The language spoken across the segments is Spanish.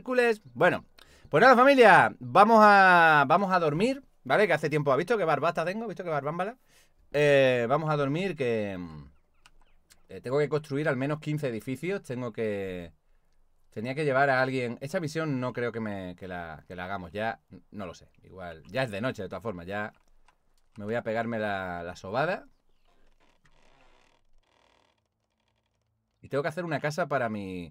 Hércules. Bueno, pues nada, familia, vamos a dormir, ¿vale? Que hace tiempo, ¿ha visto qué barbata tengo? ¿Ha visto qué barbámbala? Vamos a dormir, que tengo que construir al menos 15 edificios. Tenía que llevar a alguien. Esta misión no creo que la hagamos ya. No lo sé. Igual. Ya es de noche, de todas formas. Ya me voy a pegarme la sobada. Y tengo que hacer una casa para mi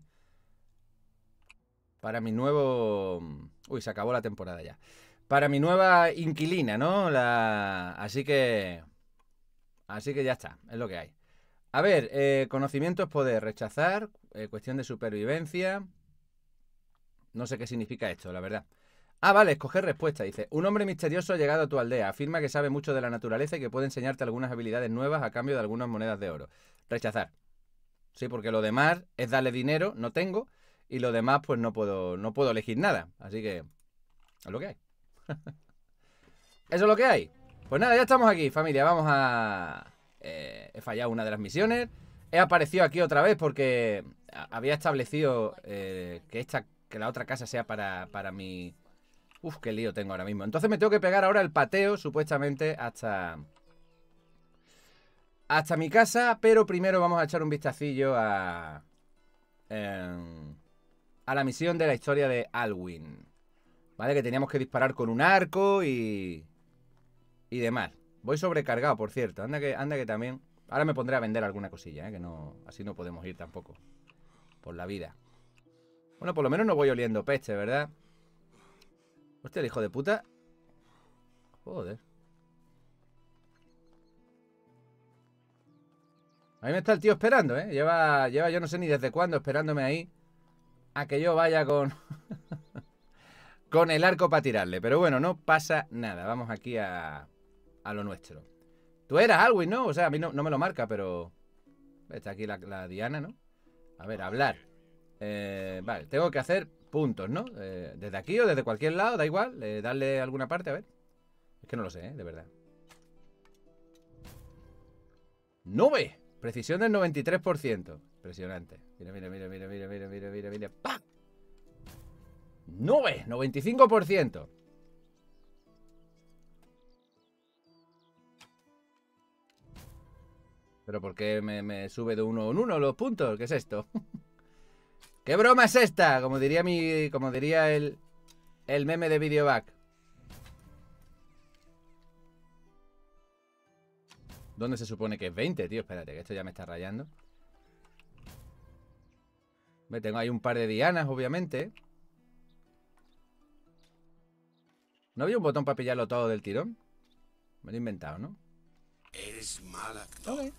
nuevo... Uy, se acabó la temporada ya. Para mi nueva inquilina, ¿no? Así que ya está. Es lo que hay. A ver, conocimiento es poder. Rechazar. Cuestión de supervivencia. No sé qué significa esto, la verdad. Ah, vale, escoger respuesta. Dice: un hombre misterioso ha llegado a tu aldea. Afirma que sabe mucho de la naturaleza y que puede enseñarte algunas habilidades nuevas a cambio de algunas monedas de oro. Rechazar. Sí, porque lo demás es darle dinero, no tengo. Y lo demás, pues no puedo elegir nada. Así que es lo que hay. Eso es lo que hay. Pues nada, ya estamos aquí, familia. Vamos a... he fallado una de las misiones. He aparecido aquí otra vez porque había establecido que la otra casa sea para mi... Uf, qué lío tengo ahora mismo. Entonces me tengo que pegar ahora el pateo, supuestamente, hasta mi casa. Pero primero vamos a echar un vistacillo a la misión de la historia de Alwyn. ¿Vale? Que teníamos que disparar con un arco y demás. Voy sobrecargado, por cierto. Anda que también... Ahora me pondré a vender alguna cosilla, que no... Así no podemos ir tampoco por la vida. Bueno, por lo menos no voy oliendo peste, ¿verdad? Hostia, el hijo de puta. Joder. A mí me está el tío esperando, ¿eh? Lleva yo no sé ni desde cuándo esperándome ahí a que yo vaya con... con el arco para tirarle. Pero bueno, no pasa nada. Vamos aquí a lo nuestro. Tú eras Alwyn, ¿no? O sea, a mí no me lo marca, pero... Está aquí la Diana, ¿no? A ver, hablar. Vale, tengo que hacer puntos, ¿no? Desde aquí o desde cualquier lado, da igual. Darle a alguna parte, a ver. Es que no lo sé, de verdad. 9. Precisión del 93%. Impresionante. Mira. ¡Pah! 9. 95%. ¿Pero por qué me sube de uno en uno los puntos? ¿Qué es esto? ¿Qué broma es esta? Como diría el meme de Videoback. ¿Dónde se supone que es 20, tío? Espérate, que esto ya me está rayando. Me tengo ahí un par de dianas, obviamente. ¿No había un botón para pillarlo todo del tirón? Me lo he inventado, ¿no? Eres mal actor. Okay.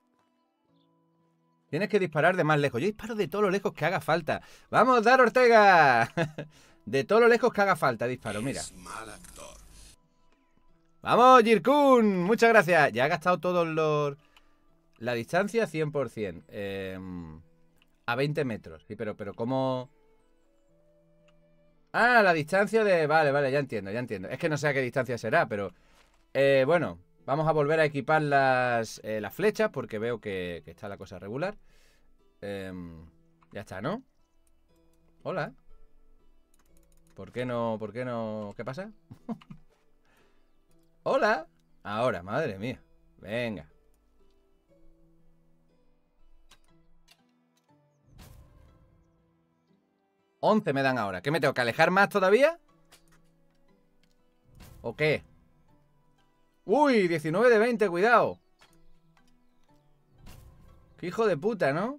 Tienes que disparar de más lejos. Yo disparo de todo lo lejos que haga falta. ¡Vamos, Dar Ortega! De todo lo lejos que haga falta disparo, mira. Eres mal actor. ¡Vamos, Jirkun! Muchas gracias. Ya ha gastado todos los... La distancia 100%. A 20 metros. Sí, pero ¿cómo...? Ah, la distancia de... Vale, ya entiendo. Es que no sé a qué distancia será, pero... bueno, vamos a volver a equipar las flechas porque veo que está la cosa regular. Ya está, ¿no? Hola. ¿Por qué no? ¿Qué pasa? Hola. Ahora, madre mía. Venga. $11 me dan ahora. ¿Qué me tengo que alejar más todavía? ¿O qué? Uy, 19 de 20, cuidado. Qué hijo de puta, ¿no?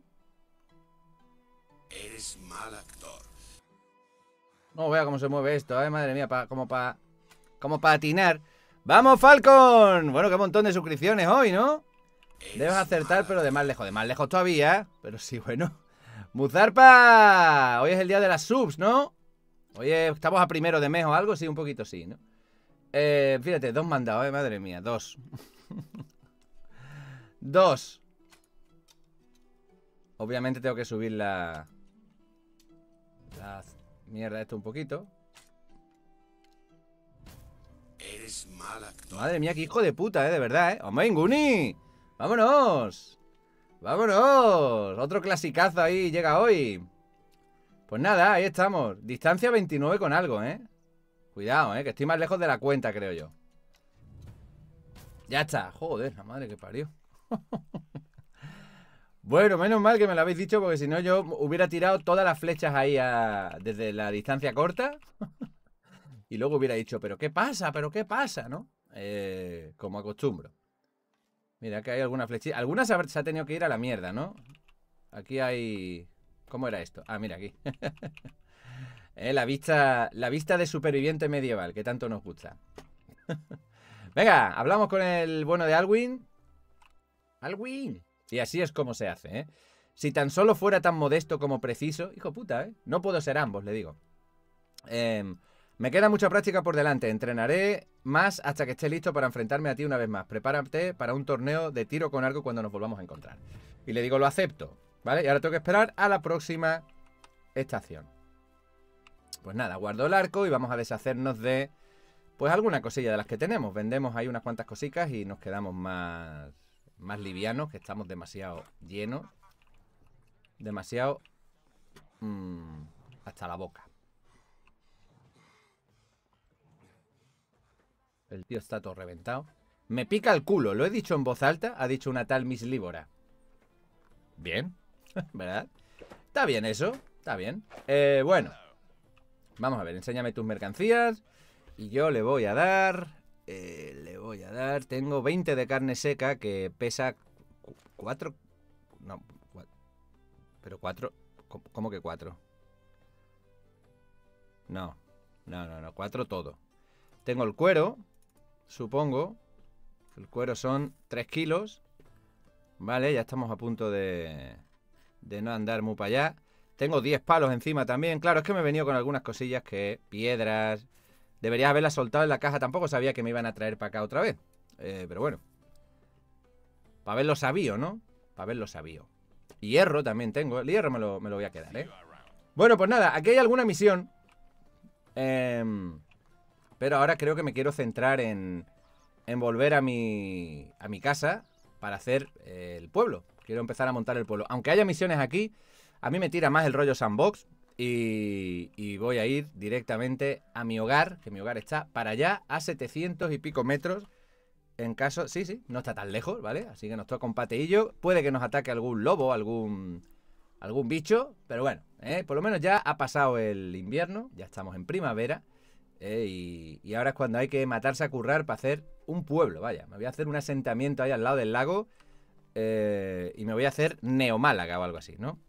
Eres mal actor. No vea cómo se mueve esto, madre mía, como para atinar. ¡Vamos, Falcon! Bueno, qué montón de suscripciones hoy, ¿no? Debes acertar, pero de más lejos todavía. Pero sí, bueno. ¡Muzarpa! Hoy es el día de las subs, ¿no? Hoy estamos a primero de mes o algo, sí, un poquito sí, ¿no? Fíjate, 2 mandados, madre mía, 2. 2. Obviamente tengo que subir la mierda esto un poquito. Eres mal actor. Madre mía, qué hijo de puta, de verdad, ¡Hombre, Inguni! ¡Vámonos! ¡Vámonos! Otro clasicazo ahí llega hoy. Pues nada, ahí estamos. Distancia 29 con algo, ¿eh? Cuidado, que estoy más lejos de la cuenta, creo yo. Ya está. Joder, la madre que parió. Bueno, menos mal que me lo habéis dicho, porque si no yo hubiera tirado todas las flechas ahí desde la distancia corta. Y luego hubiera dicho, ¿pero qué pasa? ¿Pero qué pasa? ¿No? Como acostumbro. Mira, que hay alguna flechita. Algunas se ha tenido que ir a la mierda, ¿no? Aquí hay... ¿Cómo era esto? Ah, mira, aquí. La vista de superviviente medieval, que tanto nos gusta. Venga, hablamos con el bueno de Alwyn. Alwyn. Y así es como se hace, ¿eh? Si tan solo fuera tan modesto como preciso... Hijo puta, ¿eh? No puedo ser ambos, le digo. Me queda mucha práctica por delante. Entrenaré más hasta que esté listo para enfrentarme a ti una vez más. Prepárate para un torneo de tiro con arco cuando nos volvamos a encontrar. Y le digo, lo acepto, ¿vale? Y ahora tengo que esperar a la próxima estación. Pues nada, guardo el arco y vamos a deshacernos de... Pues alguna cosilla de las que tenemos. Vendemos ahí unas cuantas cositas y nos quedamos más livianos, que estamos demasiado llenos. Demasiado... hasta la boca. El tío está todo reventado. Me pica el culo, lo he dicho en voz alta. Ha dicho una tal Miss Líbora. Bien, ¿verdad? Está bien eso, está bien. Bueno, vamos a ver, enséñame tus mercancías. Y yo le voy a dar... Tengo 20 de carne seca que pesa 4... No, 4, pero 4... ¿Cómo que 4? No, 4 todo. Tengo el cuero, supongo. El cuero son 3 kilos. Vale, ya estamos a punto de no andar muy para allá. Tengo 10 palos encima también. Claro, es que me he venido con algunas cosillas que... Piedras... Debería haberlas soltado en la caja. Tampoco sabía que me iban a traer para acá otra vez. Pero bueno. Para verlo sabío, ¿no? Para verlo sabío. Hierro también tengo. El hierro me lo voy a quedar, ¿eh? Bueno, pues nada. Aquí hay alguna misión. Pero ahora creo que me quiero centrar en volver a mi casa para hacer el pueblo. Quiero empezar a montar el pueblo. Aunque haya misiones aquí, a mí me tira más el rollo sandbox. Y voy a ir directamente a mi hogar, que mi hogar está para allá a 700 y pico metros. En caso... Sí, no está tan lejos, ¿vale? Así que nos toca un pateillo. Puede que nos ataque algún lobo, algún bicho. Pero bueno, por lo menos ya ha pasado el invierno. Ya estamos en primavera. Y ahora es cuando hay que matarse a currar para hacer un pueblo, vaya. Me voy a hacer un asentamiento ahí al lado del lago. Y me voy a hacer Neomálaga o algo así, ¿no?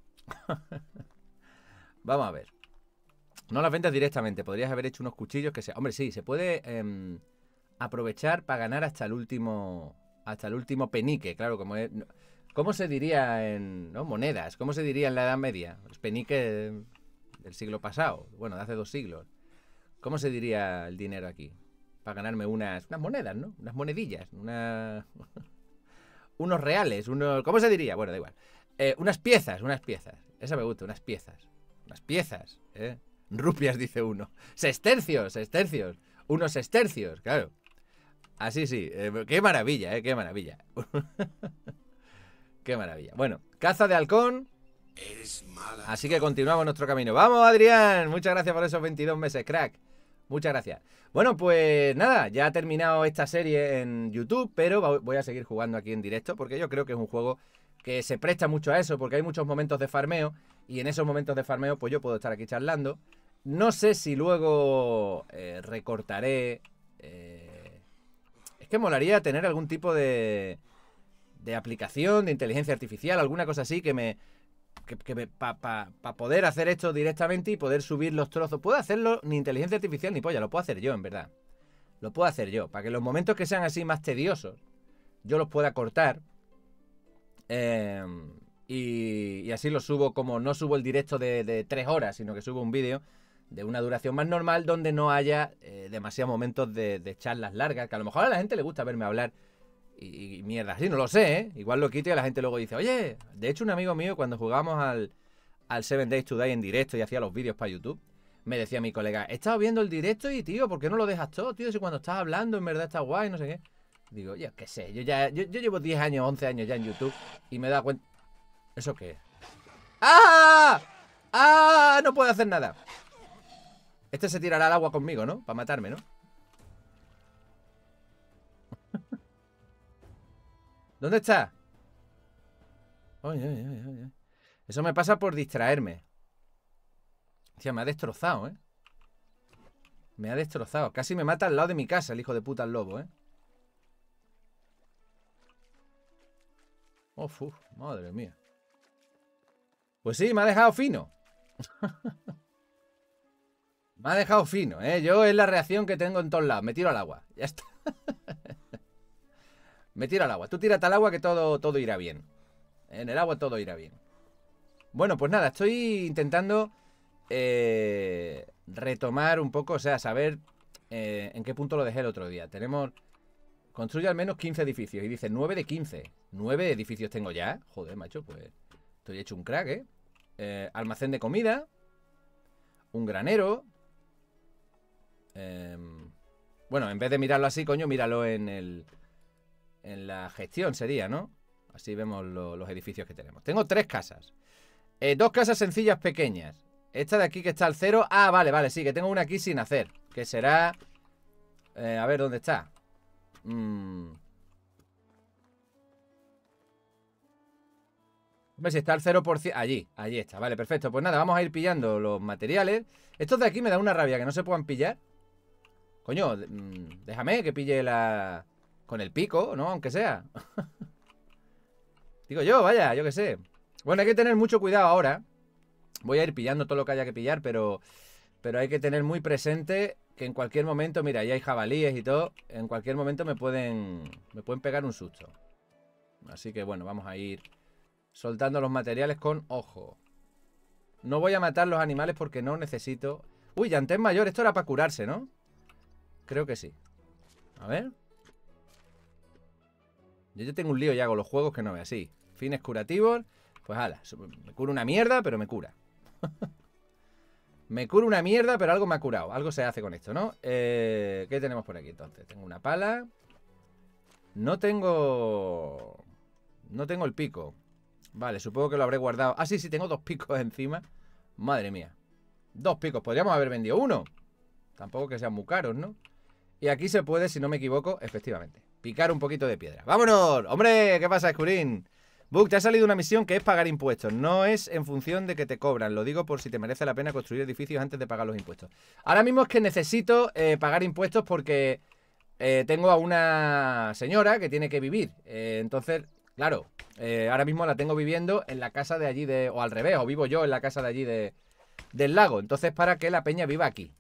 Vamos a ver. No las ventas directamente. Podrías haber hecho unos cuchillos que sea. Hombre, sí, se puede aprovechar para ganar hasta el último penique. Claro, como es... ¿Cómo se diría en... ¿no? Monedas? ¿Cómo se diría en la Edad Media? Los peniques del siglo pasado. Bueno, de hace 2 siglos. ¿Cómo se diría el dinero aquí? Para ganarme unas monedas, ¿no? Unas monedillas. Unos reales. ¿Cómo se diría? Bueno, da igual. Unas piezas. Esa me gusta, unas piezas. Unas piezas, ¿eh? Rupias, dice uno. Sestercios. Unos sestercios, claro. Así sí. Qué maravilla, qué maravilla. Qué maravilla. Bueno, caza de halcón. Así que continuamos nuestro camino. ¡Vamos, Adrián! Muchas gracias por esos 22 meses, crack. Muchas gracias. Bueno, pues nada, ya ha terminado esta serie en YouTube, pero voy a seguir jugando aquí en directo porque yo creo que es un juego que se presta mucho a eso, porque hay muchos momentos de farmeo y en esos momentos de farmeo pues yo puedo estar aquí charlando. No sé si luego recortaré... Es que molaría tener algún tipo de aplicación, de inteligencia artificial, alguna cosa así que para poder hacer esto directamente y poder subir los trozos. Puedo hacerlo ni inteligencia artificial ni polla, lo puedo hacer yo, en verdad. Lo puedo hacer yo, para que los momentos que sean así más tediosos, yo los pueda cortar. Y así lo subo, como no subo el directo de 3 horas, sino que subo un vídeo de una duración más normal donde no haya demasiados momentos de charlas largas, que a lo mejor a la gente le gusta verme hablar y mierda así, no lo sé, ¿eh? Igual lo quito y la gente luego dice, oye, de hecho un amigo mío cuando jugábamos al 7 Days to Die en directo y hacía los vídeos para YouTube, me decía mi colega, he estado viendo el directo y tío, ¿por qué no lo dejas todo, tío? Si cuando estás hablando en verdad está guay, no sé qué. Digo, yo qué sé, yo llevo 10 años, 11 años ya en YouTube y me he dado cuenta... ¿Eso qué es? ¡Ah! ¡Ah! No puedo hacer nada. Este se tirará al agua conmigo, ¿no? Para matarme, ¿no? ¿Dónde está? Ay, ay, ay, ay, ay. Eso me pasa por distraerme. Tía, me ha destrozado, ¿eh? Me ha destrozado. Casi me mata al lado de mi casa el hijo de puta el lobo, ¿eh? Uf, madre mía. Pues sí, me ha dejado fino. Me ha dejado fino, ¿eh? Yo es la reacción que tengo en todos lados. Me tiro al agua. Ya está. Me tiro al agua. Tú tírate al agua que todo irá bien. En el agua todo irá bien. Bueno, pues nada, estoy intentando retomar un poco, o sea, saber en qué punto lo dejé el otro día. Tenemos... Construye al menos 15 edificios. Y dice 9 de 15. 9 edificios tengo ya. Joder, macho, pues estoy hecho un crack, ¿eh? Almacén de comida. Un granero. Bueno, en vez de mirarlo así, coño, míralo en la gestión sería, ¿no? Así vemos los edificios que tenemos. Tengo 3 casas. 2 casas sencillas pequeñas. Esta de aquí que está al 0. Ah, vale, vale, sí, que tengo una aquí sin hacer. Que será... a ver, ¿dónde está? Hombre, si está al 0%... Allí está, vale, perfecto. Pues nada, vamos a ir pillando los materiales. Estos de aquí me da una rabia que no se puedan pillar. Coño, déjame que pille la... Con el pico, ¿no? Aunque sea. Digo yo, vaya, yo qué sé. Bueno, hay que tener mucho cuidado ahora. Voy a ir pillando todo lo que haya que pillar, pero hay que tener muy presente que en cualquier momento, mira, ahí hay jabalíes y todo. En cualquier momento me pueden pegar un susto. Así que bueno, vamos a ir soltando los materiales con ojo. No voy a matar los animales porque no necesito... Uy, llantén mayor, esto era para curarse, ¿no? Creo que sí. A ver. Yo tengo un lío ya con los juegos que no ve así. Fines curativos. Pues ala, me cura una mierda, pero me cura. Me cura una mierda, pero algo me ha curado. Algo se hace con esto, ¿no? ¿Qué tenemos por aquí entonces? Tengo una pala. No tengo el pico. Vale, supongo que lo habré guardado. Ah, sí, tengo 2 picos encima. Madre mía. 2 picos, podríamos haber vendido uno. Tampoco que sean muy caros, ¿no? Y aquí se puede, si no me equivoco, efectivamente, picar un poquito de piedra. ¡Vámonos! ¡Hombre! ¿Qué pasa, Escurín? Bug, te ha salido una misión que es pagar impuestos. No es en función de que te cobran. Lo digo por si te merece la pena construir edificios antes de pagar los impuestos. Ahora mismo es que necesito pagar impuestos porque tengo a una señora que tiene que vivir. Entonces, claro, ahora mismo la tengo viviendo en la casa de allí o al revés, o vivo yo en la casa de allí del lago. Entonces, para que la peña viva aquí.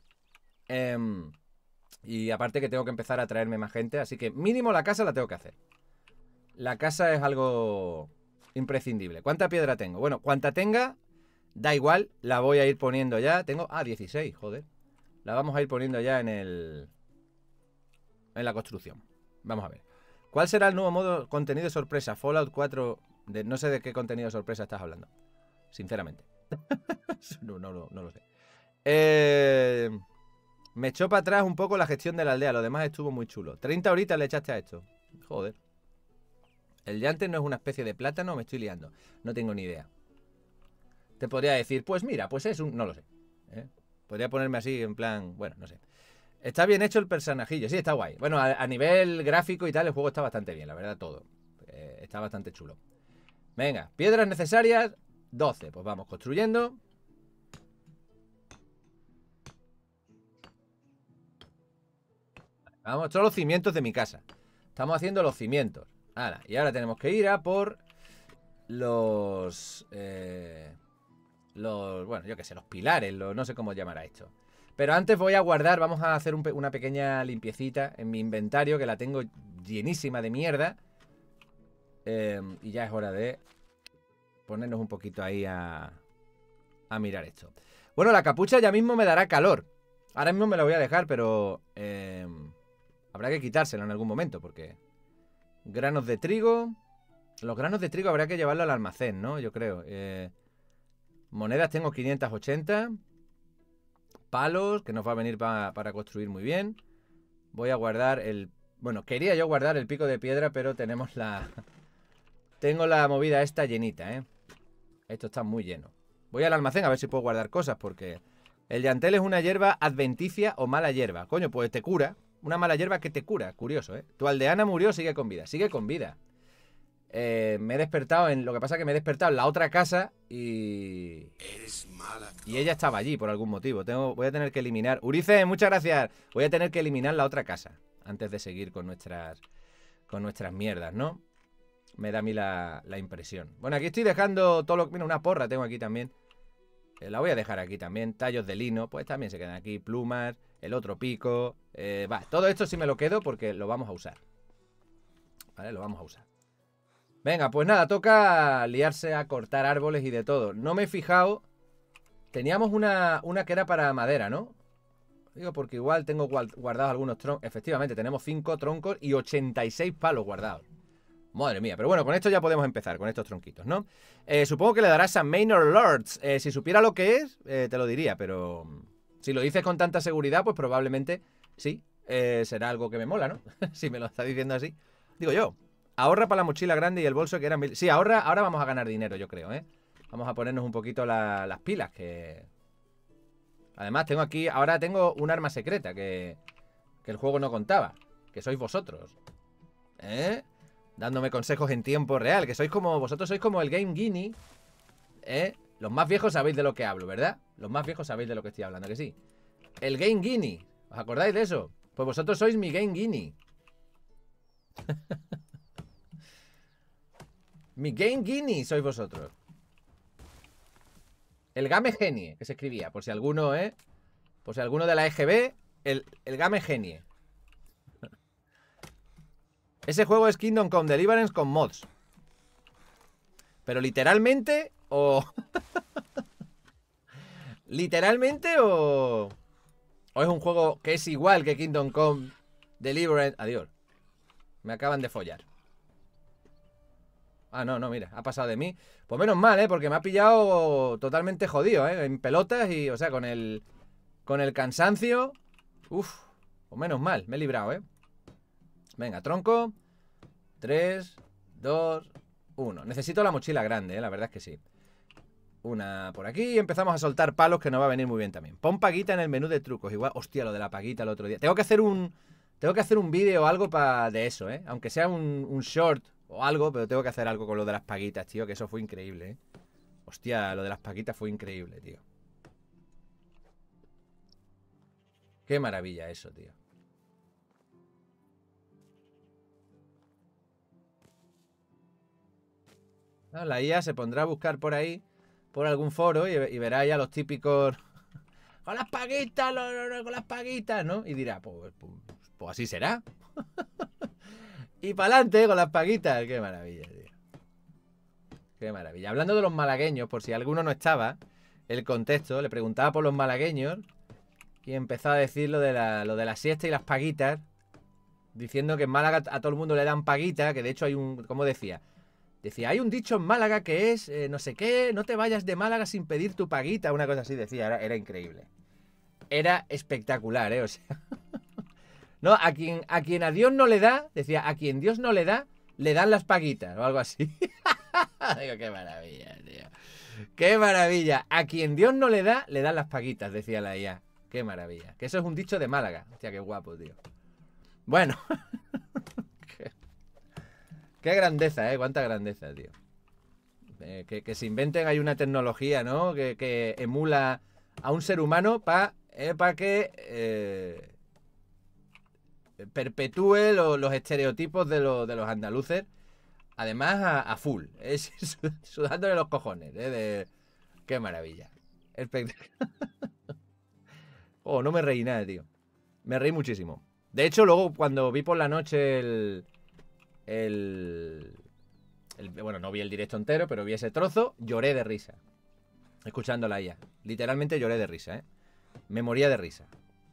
Y aparte que tengo que empezar a traerme más gente. Así que mínimo la casa la tengo que hacer. La casa es algo imprescindible. ¿Cuánta piedra tengo? Bueno, cuanta tenga, da igual. La voy a ir poniendo ya. Tengo... 16, joder. La vamos a ir poniendo ya en la construcción. Vamos a ver. ¿Cuál será el nuevo modo contenido de sorpresa? Fallout 4... No sé de qué contenido de sorpresa estás hablando. Sinceramente. No lo sé. Me echó para atrás un poco la gestión de la aldea. Lo demás estuvo muy chulo. 30 horitas le echaste a esto. Joder. El llante no es una especie de plátano, me estoy liando. No tengo ni idea. Te podría decir, pues mira, pues es un... No lo sé. Podría ponerme así en plan... Bueno, no sé. Está bien hecho el personajillo. Sí, está guay. Bueno, a nivel gráfico y tal, el juego está bastante bien, la verdad, todo. Está bastante chulo. Venga, piedras necesarias, 12. Pues vamos construyendo. Vamos, todos los cimientos de mi casa. Estamos haciendo los cimientos. Ahora, y ahora tenemos que ir a por los... bueno, yo qué sé, los pilares, no sé cómo llamar a esto. Pero antes voy a guardar, vamos a hacer una pequeña limpiecita en mi inventario, que la tengo llenísima de mierda. Y ya es hora de ponernos un poquito ahí a mirar esto. Bueno, la capucha ya mismo me dará calor. Ahora mismo me la voy a dejar, pero habrá que quitársela en algún momento, porque... Granos de trigo. Los granos de trigo habrá que llevarlo al almacén, ¿no? Yo creo. Monedas tengo 580. Palos, que nos va a venir para construir muy bien. Voy a guardar el... Bueno, quería yo guardar el pico de piedra, pero tenemos la... Tengo la movida esta llenita, ¿eh? Esto está muy lleno. Voy al almacén a ver si puedo guardar cosas, porque el yantel es una hierba adventicia o mala hierba. Coño, pues te cura. Una mala hierba que te cura. Curioso, ¿eh? Tu aldeana murió, sigue con vida. Sigue con vida. Me he despertado en... Lo que pasa es que me he despertado en la otra casa y... Eres mal actor. Y ella estaba allí por algún motivo. Voy a tener que eliminar... Urice, muchas gracias. Voy a tener que eliminar la otra casa antes de seguir con nuestras mierdas, ¿no? Me da a mí la impresión. Bueno, aquí estoy dejando todo lo... Mira, una porra tengo aquí también. La voy a dejar aquí también. Tallos de lino, pues también se quedan aquí. Plumas, el otro pico. Va, todo esto sí me lo quedo porque lo vamos a usar. ¿Vale? Lo vamos a usar. Venga, pues nada, toca liarse a cortar árboles y de todo. No me he fijado. Teníamos una que era para madera, ¿no? Digo, porque igual tengo guardados algunos troncos. Efectivamente, tenemos 5 troncos y 86 palos guardados. Madre mía, pero bueno, con esto ya podemos empezar, con estos tronquitos, ¿no? Supongo que le darás a Manor Lords. Si supiera lo que es, te lo diría, pero... Si lo dices con tanta seguridad, pues probablemente sí. Será algo que me mola, ¿no? Si me lo está diciendo así. Digo yo. Ahorra para la mochila grande y el bolso que eran 1000. Sí, ahora vamos a ganar dinero, yo creo, ¿eh? Vamos a ponernos un poquito las pilas, que... Además, tengo aquí... Ahora tengo un arma secreta que el juego no contaba. Que sois vosotros. ¿Eh? Dándome consejos en tiempo real. Que sois como... Vosotros sois como el Game Genie. ¿Eh? Los más viejos sabéis de lo que hablo, ¿verdad? Los más viejos sabéis de lo que estoy hablando, ¿que sí? El Game Genie. ¿Os acordáis de eso? Pues vosotros sois mi Game Genie. Mi Game Genie sois vosotros. El Game Genie, que se escribía. Por si alguno, por si alguno de la EGB, el Game Genie. Ese juego es Kingdom Come Deliverance con mods. Pero literalmente o... literalmente o es un juego que es igual que Kingdom Come Deliverance. Adiós. Me acaban de follar. Ah, no, mira, ha pasado de mí. Pues menos mal, porque me ha pillado totalmente jodido, en pelotas y, o sea, con el cansancio. Uf, pues menos mal, me he librado, Venga, tronco. 3, 2, 1. Necesito la mochila grande, la verdad es que sí. Una por aquí y empezamos a soltar palos, que nos va a venir muy bien también. Pon paguita en el menú de trucos. Igual, hostia, lo de la paguita el otro día. Tengo que hacer un vídeo o algo de eso, aunque sea un short o algo, pero tengo que hacer algo con lo de las paguitas, tío, que eso fue increíble, Hostia, lo de las paguitas fue increíble, tío. Qué maravilla eso, tío. La IA se pondrá a buscar por ahí, por algún foro, y verá ya los típicos... con las paguitas, con las paguitas, ¿no? Y dirá, pues así será. Y para adelante con las paguitas. Qué maravilla, tío. Qué maravilla. Hablando de los malagueños, por si alguno no estaba, el contexto, le preguntaba por los malagueños y empezaba a decir lo de la siesta y las paguitas, diciendo que en Málaga a todo el mundo le dan paguita, que de hecho hay un... ¿Cómo decía? Decía, hay un dicho en Málaga que es, no sé qué, no te vayas de Málaga sin pedir tu paguita, una cosa así decía, era increíble. Era espectacular, o sea... No, a quien a Dios no le da, decía, a quien Dios no le da, le dan las paguitas, o algo así. Digo, qué maravilla, tío. Qué maravilla. A quien Dios no le da, le dan las paguitas, decía la IA. Qué maravilla. Que eso es un dicho de Málaga. Hostia, qué guapo, tío. Bueno. Qué grandeza, cuánta grandeza, tío. Que se inventen, hay una tecnología, ¿no? Que emula a un ser humano para que perpetúe los estereotipos de los andaluces. Además, a full. Sudándole los cojones. Qué maravilla. Oh, no me reí nada, tío. Me reí muchísimo. De hecho, luego cuando vi por la noche bueno, no vi el directo entero, pero vi ese trozo, lloré de risa. Escuchando la IA. Literalmente lloré de risa, Me moría de risa.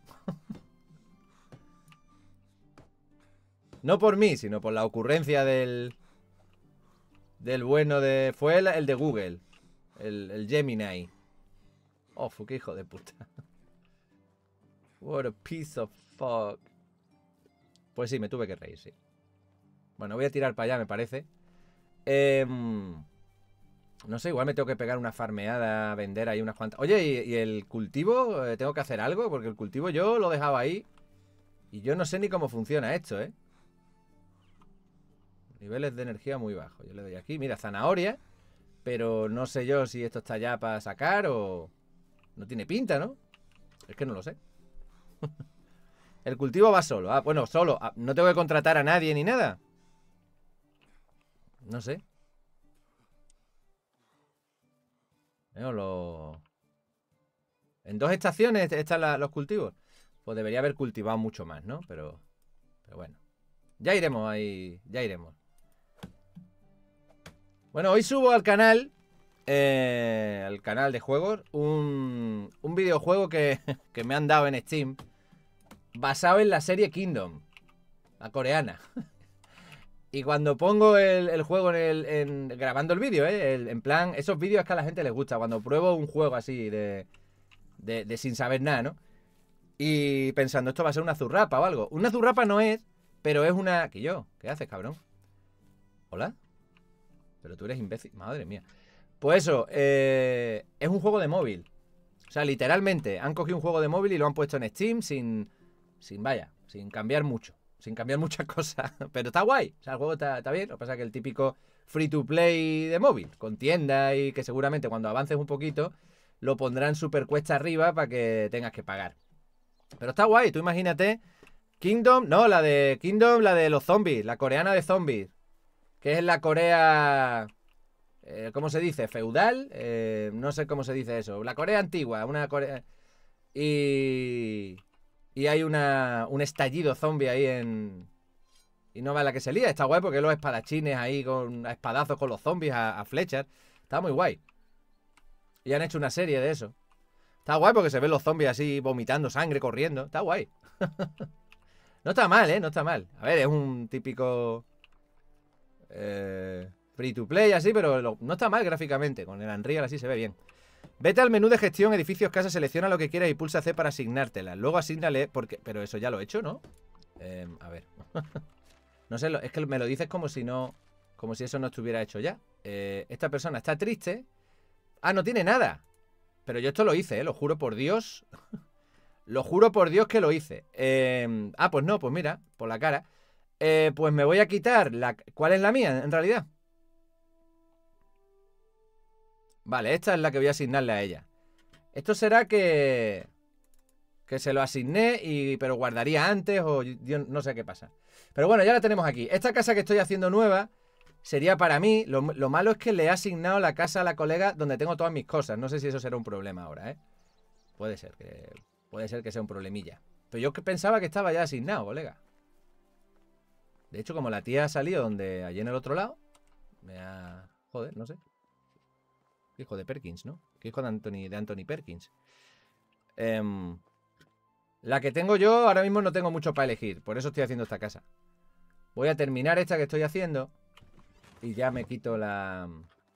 No por mí, sino por la ocurrencia del bueno de... Fue el de Google. El Gemini. Oh, qué hijo de puta. What a piece of fuck. Pues sí, me tuve que reír, sí. Bueno, voy a tirar para allá, me parece. No sé, igual me tengo que pegar una farmeada, vender ahí unas cuantas. Oye, ¿y el cultivo? ¿Tengo que hacer algo? Porque el cultivo yo lo dejaba ahí. Y yo no sé ni cómo funciona esto, ¿eh? Niveles de energía muy bajos. Yo le doy aquí. Mira, zanahoria. Pero no sé yo si esto está ya para sacar o... No tiene pinta, ¿no? Es que no lo sé. El cultivo va solo. Ah, bueno, solo. Ah, no tengo que contratar a nadie ni nada. No sé. En 2 estaciones están los cultivos. Pues debería haber cultivado mucho más, ¿no? Pero bueno. Ya iremos ahí. Ya iremos. Bueno, hoy subo al canal de juegos, un videojuego que me han dado en Steam, basado en la serie Kingdom, la coreana. Y cuando pongo el juego grabando el vídeo, en plan, esos vídeos que a la gente les gusta, cuando pruebo un juego así de sin saber nada, ¿no? Y pensando, esto va a ser una zurrapa o algo. Una zurrapa no es, pero es una... ¿Qué haces, cabrón? ¿Hola? Pero tú eres imbécil. Madre mía. Pues eso, es un juego de móvil. O sea, literalmente, han cogido un juego de móvil y lo han puesto en Steam sin cambiar mucho. Sin cambiar muchas cosas. Pero está guay. O sea, el juego está bien. Lo que pasa es que el típico free to play de móvil, con tienda y que seguramente cuando avances un poquito lo pondrán super cuesta arriba para que tengas que pagar. Pero está guay. Tú imagínate Kingdom, no, la de Kingdom, la de los zombies, la coreana de zombies. Que es la Corea... ¿cómo se dice? ¿Feudal? No sé cómo se dice eso. La Corea antigua, una Corea... Y hay un estallido zombie ahí en... Y no va la que se lía. Está guay porque los espadachines ahí con a espadazos con los zombies a flechas. Está muy guay. Y han hecho una serie de eso. Está guay porque se ven los zombies así vomitando sangre, corriendo. Está guay. No está mal, ¿eh? No está mal. A ver, es un típico... free to play así, pero no está mal gráficamente. Con el Unreal así se ve bien. Vete al menú de gestión, edificios, casa, selecciona lo que quieras y pulsa C para asignártela. Luego asígnale, porque... Pero eso ya lo he hecho, ¿no? A ver. No sé, es que me lo dices como si no... Como si eso no estuviera hecho ya. Esta persona está triste. Ah, no tiene nada. Pero yo esto lo hice, lo juro por Dios. Lo juro por Dios que lo hice. Pues no, pues mira, por la cara. Pues me voy a quitar la... ¿Cuál es la mía, en realidad? Vale, esta es la que voy a asignarle a ella. Esto será que se lo asigné, pero guardaría antes o yo no sé qué pasa. Pero bueno, ya la tenemos aquí. Esta casa que estoy haciendo nueva sería para mí. Lo malo es que le he asignado la casa a la colega donde tengo todas mis cosas. No sé si eso será un problema ahora, ¿eh? Puede ser que sea un problemilla. Pero yo pensaba que estaba ya asignado, colega. De hecho, como la tía ha salido donde allí en el otro lado, me ha... Joder, no sé. Hijo de Perkins, ¿no? ¿Qué hijo de Anthony Perkins? La que tengo yo ahora mismo no tengo mucho para elegir. Por eso estoy haciendo esta casa. Voy a terminar esta que estoy haciendo. Y ya me quito la...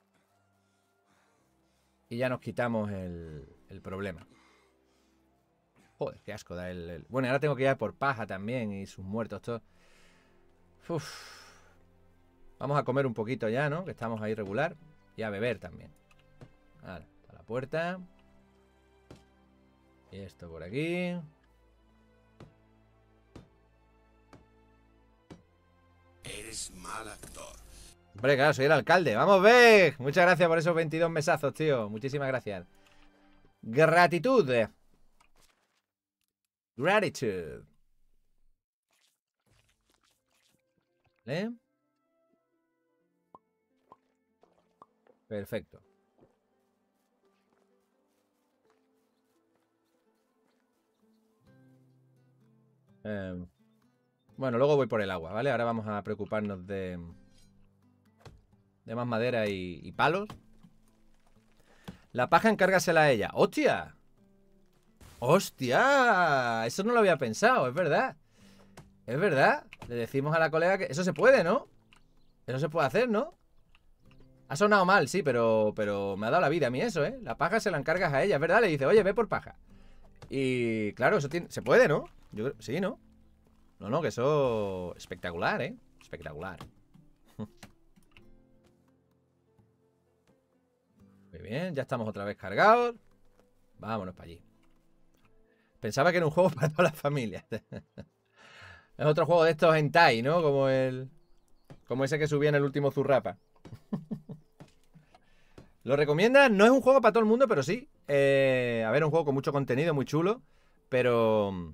Y ya nos quitamos el problema. Joder, qué asco da el... Bueno, ahora tengo que ir a por paja también y sus muertos. Todo. Uf. Vamos a comer un poquito ya, ¿no? Que estamos ahí regular. Y a beber también. Vale, a la puerta. Y esto por aquí. Eres mal actor. Hombre, claro, soy el alcalde. ¡Vamos, Beg! Muchas gracias por esos 22 mesazos, tío. Muchísimas gracias. Gratitud. Gratitude. ¿Eh? Perfecto. Bueno, luego voy por el agua, ¿vale? Ahora vamos a preocuparnos de más madera y palos. La paja encárgasela a ella. ¡Hostia! ¡Hostia! Eso no lo había pensado, es verdad. Es verdad. Le decimos a la colega que eso se puede, ¿no? Eso se puede hacer, ¿no? Ha sonado mal, sí, pero me ha dado la vida a mí eso, ¿eh? La paja se la encargas a ella, es verdad. Le dice, oye, ve por paja. Y claro, eso se puede, ¿no? Yo creo, sí, ¿no? No, que eso... Espectacular, ¿eh? Espectacular. Muy bien, ya estamos otra vez cargados. Vámonos para allí. Pensaba que era un juego para todas las familias. Es otro juego de estos hentai, ¿no? Como ese que subí en el último Zurrapa. ¿Lo recomiendas? No es un juego para todo el mundo, pero sí. A ver, un juego con mucho contenido, muy chulo. Pero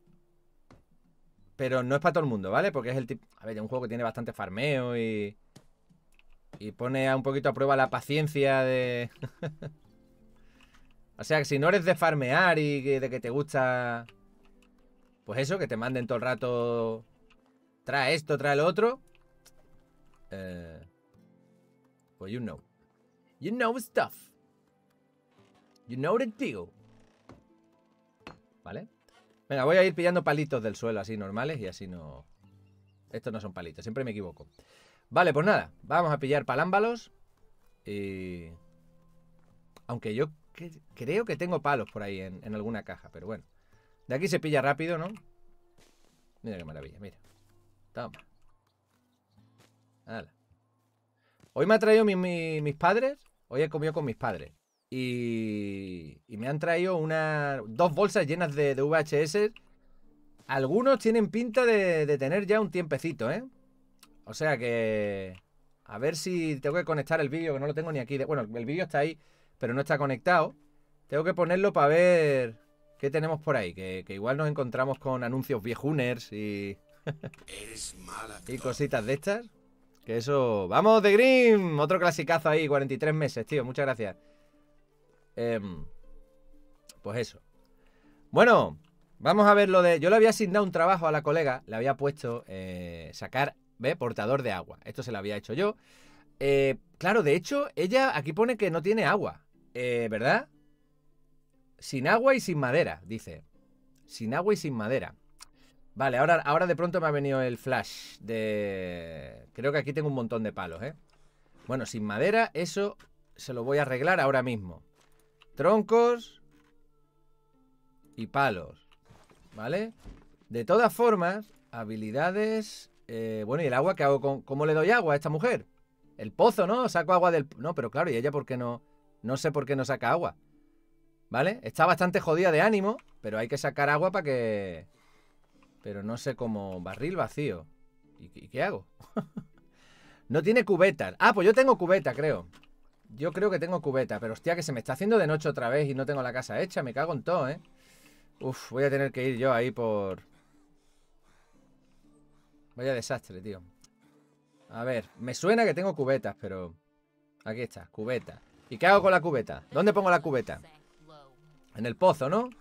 no es para todo el mundo, ¿vale? Porque es el tipo... A ver, es un juego que tiene bastante farmeo y pone un poquito a prueba la paciencia de... O sea, que si no eres de farmear y de que te gusta... Pues eso, que te manden todo el rato... Trae esto, trae lo otro. Pues you know. You know stuff. You know the deal. ¿Vale? Venga, voy a ir pillando palitos del suelo así normales y así no... Estos no son palitos, siempre me equivoco. Vale, pues nada, vamos a pillar palámbalos. Y... Aunque yo creo que tengo palos por ahí en alguna caja, pero bueno. De aquí se pilla rápido, ¿no? Mira qué maravilla, mira. Toma. Hala. Hoy me ha traído mis padres. Hoy he comido con mis padres. Y me han traído dos bolsas llenas de VHS. Algunos tienen pinta de tener ya un tiempecito, ¿eh? O sea que... A ver si tengo que conectar el vídeo, que no lo tengo ni aquí. Bueno, el vídeo está ahí, pero no está conectado. Tengo que ponerlo para ver qué tenemos por ahí. Que igual nos encontramos con anuncios viejuners y... Eres mal actor. y cositas de estas. Que eso... ¡Vamos, The Grimm! Otro clasicazo ahí, 43 meses, tío. Muchas gracias. Pues eso. Bueno, vamos a ver lo de... Yo le había asignado un trabajo a la colega. Le había puesto sacar, ¿ve? Portador de agua. Esto se lo había hecho yo. Claro, de hecho, ella aquí pone que no tiene agua. ¿Verdad? Sin agua y sin madera, dice. Sin agua y sin madera. Vale, ahora de pronto me ha venido el flash de... Creo que aquí tengo un montón de palos, ¿eh? Bueno, sin madera, eso se lo voy a arreglar ahora mismo. Troncos y palos, ¿vale? De todas formas, habilidades... bueno, ¿y el agua qué hago? ¿Cómo le doy agua a esta mujer? El pozo, ¿no? Saco agua del... No, pero claro, ¿y ella por qué no? No sé por qué no saca agua, ¿vale? Está bastante jodida de ánimo, pero hay que sacar agua para que... Pero no sé cómo... Barril vacío. ¿Y qué hago? No tiene cubetas. Ah, pues yo tengo cubeta, creo. Yo creo que tengo cubeta. Pero hostia, que se me está haciendo de noche otra vez y no tengo la casa hecha. Me cago en todo, ¿eh? Uf, voy a tener que ir yo ahí por... Vaya desastre, tío. A ver, me suena que tengo cubetas, pero... Aquí está, cubeta. ¿Y qué hago con la cubeta? ¿Dónde pongo la cubeta? En el pozo, ¿no?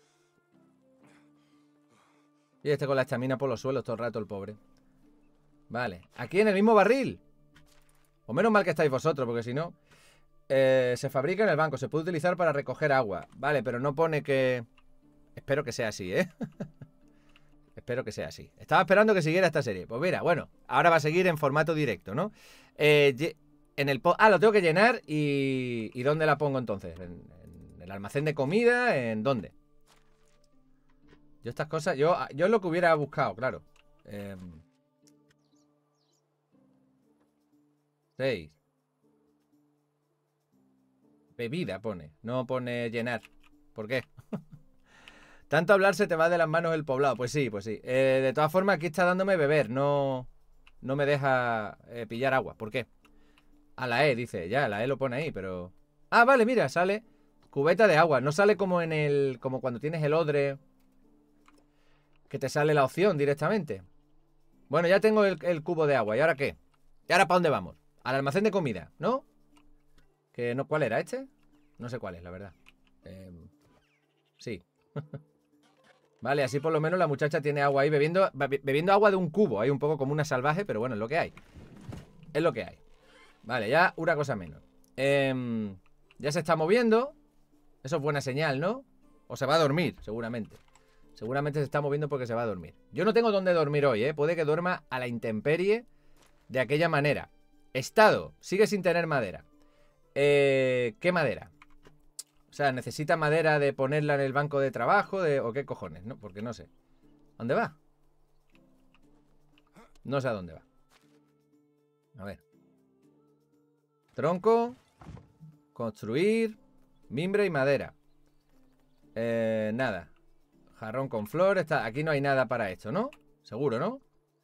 Y este con la estamina por los suelos todo el rato, el pobre. Vale, aquí en el mismo barril. O menos mal que estáis vosotros, porque si no... se fabrica en el banco, se puede utilizar para recoger agua. Vale, pero no pone que... Espero que sea así, ¿eh? Espero que sea así. Estaba esperando que siguiera esta serie. Pues mira, bueno, ahora va a seguir en formato directo, ¿no? En el... lo tengo que llenar y ¿dónde la pongo entonces? ¿En el almacén de comida? ¿En dónde? Yo estas cosas... Yo es lo que hubiera buscado, claro. 6. Bebida pone. No pone llenar. ¿Por qué? Tanto hablar se te va de las manos el poblado. Pues sí, pues sí. De todas formas, aquí está dándome beber. No me deja pillar agua. ¿Por qué? A la E, dice. Ya, la E lo pone ahí, pero... Ah, vale, mira, sale cubeta de agua. No sale como en el... Como cuando tienes el odre, que te sale la opción directamente. Bueno, ya tengo el cubo de agua. ¿Y ahora qué? ¿Y ahora para dónde vamos? Al almacén de comida, ¿no? Que no, ¿cuál era este? No sé cuál es, la verdad. Sí. Vale, así por lo menos la muchacha tiene agua ahí bebiendo agua de un cubo. Hay un poco como una salvaje, pero bueno, es lo que hay. Es lo que hay. Vale, ya una cosa menos. Ya se está moviendo. Eso es buena señal, ¿no? O se va a dormir, seguramente. Seguramente se está moviendo porque se va a dormir. Yo no tengo dónde dormir hoy, ¿eh? Puede que duerma a la intemperie de aquella manera. Estado, sigue sin tener madera. ¿Qué madera? O sea, ¿necesita madera de ponerla en el banco de trabajo? ¿O qué cojones? ¿No? Porque no sé. ¿Dónde va? No sé a dónde va. A ver. Tronco. Construir. Mimbre y madera. Nada. Jarrón con flor. Aquí no hay nada para esto, ¿no? Seguro, ¿no?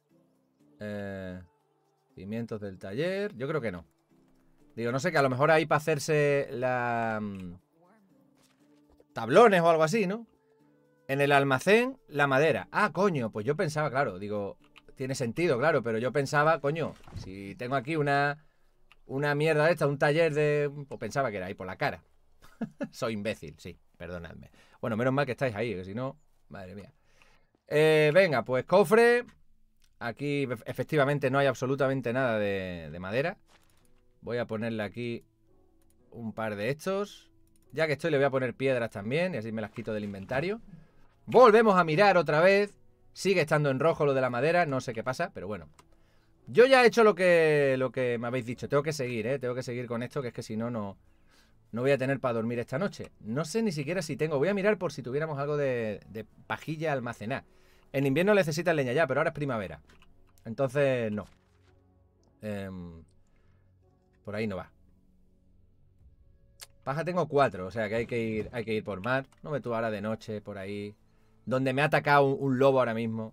Cimientos del taller. Yo creo que no. Digo, no sé, que a lo mejor hay para hacerse la... tablones o algo así, ¿no? En el almacén, la madera. Ah, coño, pues yo pensaba, claro, digo, tiene sentido, claro, pero yo pensaba, coño, si tengo aquí una mierda de esta, un taller de... Pues pensaba que era ahí por la cara. Soy imbécil, sí, perdonadme. Bueno, menos mal que estáis ahí, que si no, madre mía. Venga, pues cofre. Aquí efectivamente no hay absolutamente nada de madera. Voy a ponerle aquí un par de estos. Ya que estoy, le voy a poner piedras también, y así me las quito del inventario. Volvemos a mirar otra vez. Sigue estando en rojo lo de la madera, no sé qué pasa, pero bueno. Yo ya he hecho lo que me habéis dicho. Tengo que seguir, tengo que seguir con esto, que es que si no, no voy a tener para dormir esta noche. No sé ni siquiera si tengo. Voy a mirar por si tuviéramos algo de pajilla almacenar. En invierno necesitan leña ya, pero ahora es primavera. Entonces, no. Por ahí no va. Paja tengo 4, o sea que hay que ir por mar. No me tú ahora de noche, por ahí. Donde me ha atacado un lobo ahora mismo.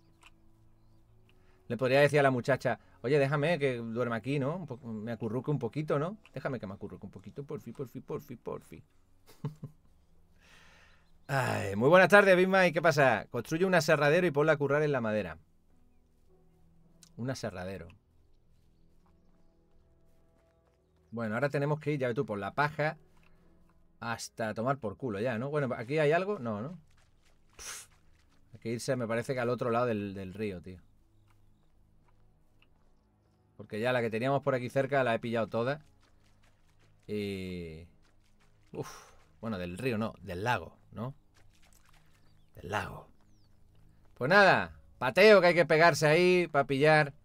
Le podría decir a la muchacha, oye, déjame que duerma aquí, ¿no? Me acurruque un poquito, ¿no? Déjame que me acurruque un poquito, porfi. Ay, muy buenas tardes, Big Mike, ¿qué pasa? Construye un aserradero y ponla a currar en la madera. Un aserradero. Bueno, ahora tenemos que ir, ya ves tú, por la paja hasta tomar por culo ya, ¿no? Bueno, ¿aquí hay algo? No, ¿no? Hay que irse, me parece que al otro lado del río, tío. Porque ya la que teníamos por aquí cerca la he pillado toda. Y... bueno, del río no, del lago, ¿no? Del lago. Pues nada, pateo que hay que pegarse ahí para pillar...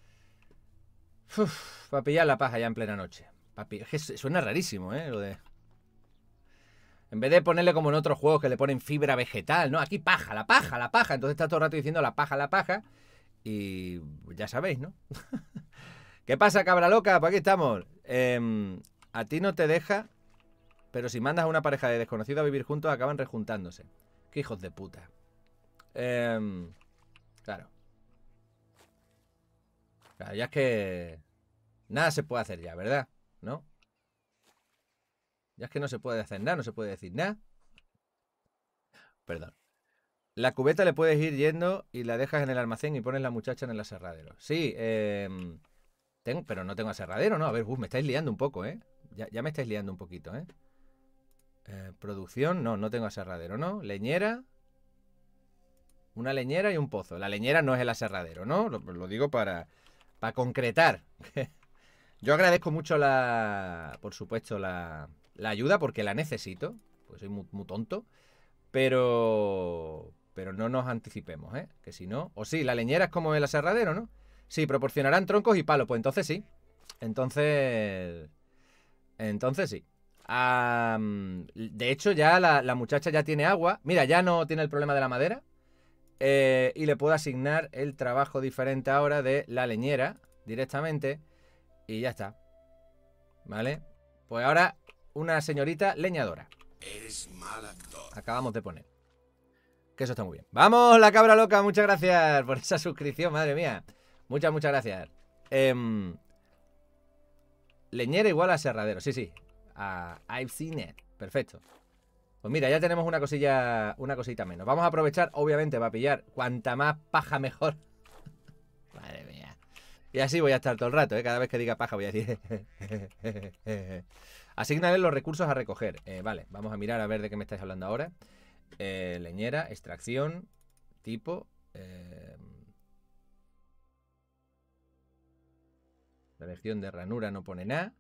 para pillar la paja ya en plena noche. Es que suena rarísimo, lo de... En vez de ponerle como en otros juegos que le ponen fibra vegetal, ¿no? Aquí paja, la paja, la paja. Entonces está todo el rato diciendo la paja, la paja. Y ya sabéis, ¿no? ¿Qué pasa, cabra loca? Pues aquí estamos. A ti no te deja, pero si mandas a una pareja de desconocidos a vivir juntos, acaban rejuntándose. Qué hijos de puta. Claro. Claro, ya es que... nada se puede hacer ya, ¿verdad? ¿No? Ya es que no se puede hacer nada, no se puede decir nada. Perdón. La cubeta le puedes ir yendo y la dejas en el almacén y pones la muchacha en el aserradero. Sí, pero no tengo aserradero, ¿no? A ver, me estáis liando un poco, ¿eh? Ya me estáis liando un poquito, ¿eh? Producción, no tengo aserradero, ¿no? Leñera. Una leñera y un pozo. La leñera no es el aserradero, ¿no? Lo digo para concretar. Yo agradezco mucho por supuesto, la ayuda porque la necesito. Pues soy muy tonto. Pero no nos anticipemos, ¿eh? Que si no... O sí, la leñera es como el aserradero, ¿no? Sí, proporcionarán troncos y palos. Pues entonces sí. Entonces sí. De hecho, ya la muchacha ya tiene agua. Mira, ya no tiene el problema de la madera. Y le puedo asignar el trabajo diferente ahora de la leñera directamente. Y ya está. ¿Vale? Pues ahora una señorita leñadora. Eres mal actor. Acabamos de poner. Que eso está muy bien. ¡Vamos, la cabra loca! Muchas gracias por esa suscripción, madre mía. Muchas gracias. Leñera igual a aserradero. Sí. I've seen it. Perfecto. Pues mira, ya tenemos una cosita menos. Vamos a aprovechar, obviamente, para pillar cuanta más paja mejor. Madre mía. Y así voy a estar todo el rato, ¿eh? Cada vez que diga paja voy a decir... Asignarle los recursos a recoger. Vale, vamos a mirar a ver de qué me estáis hablando ahora. Leñera, extracción, tipo... la elección de ranura no pone nada.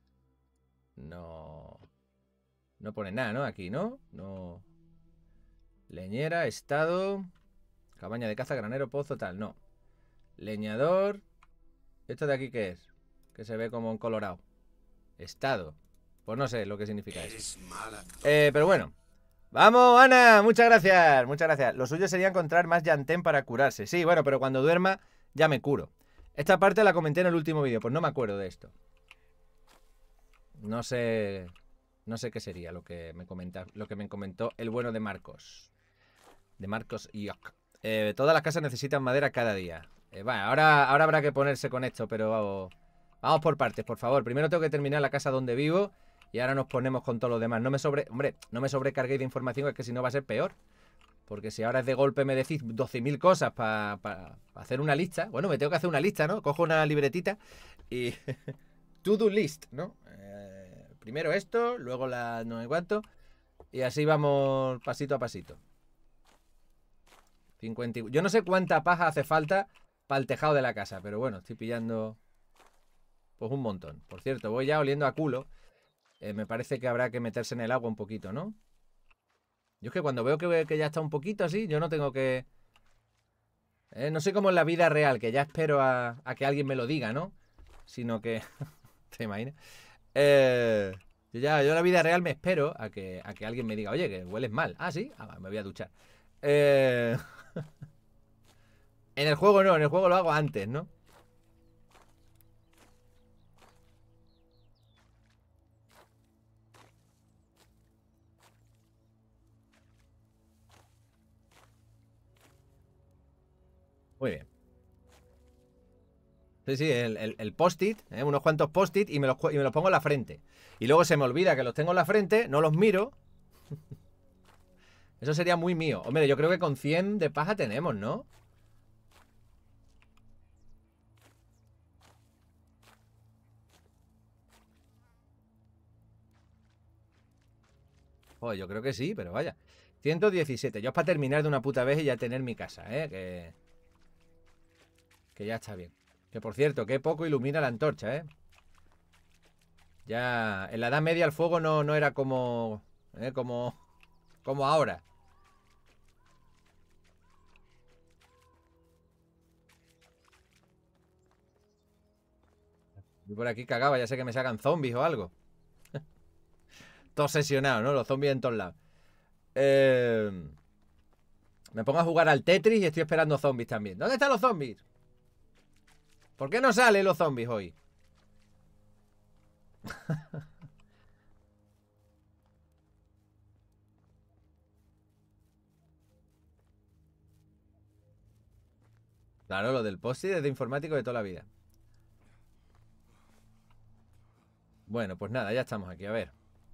No pone nada, ¿no? Aquí, ¿no? No. Leñera, estado... cabaña de caza, granero, pozo, tal, no. Leñador... ¿esto de aquí qué es? Que se ve como en colorado. Estado. Pues no sé lo que significa eso. Pero bueno. ¡Vamos, Ana! Muchas gracias. Muchas gracias. Lo suyo sería encontrar más llantén para curarse. Sí, bueno, pero cuando duerma ya me curo. Esta parte la comenté en el último vídeo. Pues no me acuerdo de esto. No sé. No sé qué sería lo que me comentó el bueno de Marcos. De Marcos Yoc. Todas las casas necesitan madera cada día. Bueno, ahora habrá que ponerse con esto, pero vamos por partes, por favor. Primero tengo que terminar la casa donde vivo y ahora nos ponemos con todo lo demás. Hombre, no me sobrecarguéis de información, es que si no va a ser peor. Porque si ahora de golpe me decís 12.000 cosas para hacer una lista, bueno, me tengo que hacer una lista, ¿no? Cojo una libretita y... To-do list, ¿no? Primero esto, luego la no sé cuánto. Y así vamos pasito a pasito. 50. Yo no sé cuánta paja hace falta para el tejado de la casa, pero bueno, estoy pillando pues un montón. Por cierto, voy ya oliendo a culo. Me parece que habrá que meterse en el agua un poquito, ¿no? Yo es que cuando veo que ya está un poquito así, yo no tengo que... no sé cómo en la vida real, que ya espero a que alguien me lo diga, ¿no? Sino que... ¿Te imaginas? Yo en la vida real me espero a que alguien me diga, oye, que hueles mal. Ah, sí, me voy a duchar. En el juego no, en el juego lo hago antes, ¿no? Muy bien. Sí, el post-it, unos cuantos post-it y me los pongo en la frente. Y luego se me olvida que los tengo en la frente, no los miro. Eso sería muy mío. Hombre, yo creo que con 100 de paja tenemos, ¿no? Pues yo creo que sí, pero vaya. 117. Yo es para terminar de una puta vez y ya tener mi casa, ¿eh? Que ya está bien. Que por cierto, que poco ilumina la antorcha, ¿eh? Ya en la Edad Media el fuego no era como ahora. Y por aquí cagaba, ya sé que me sacan zombies o algo. Todo obsesionado, ¿no? Los zombies en todos lados. Me pongo a jugar al Tetris y estoy esperando zombies también. ¿Dónde están los zombies? ¿Por qué no salen los zombies hoy? Claro, lo del post-it es de informático de toda la vida. Bueno, pues nada, ya estamos aquí, a ver.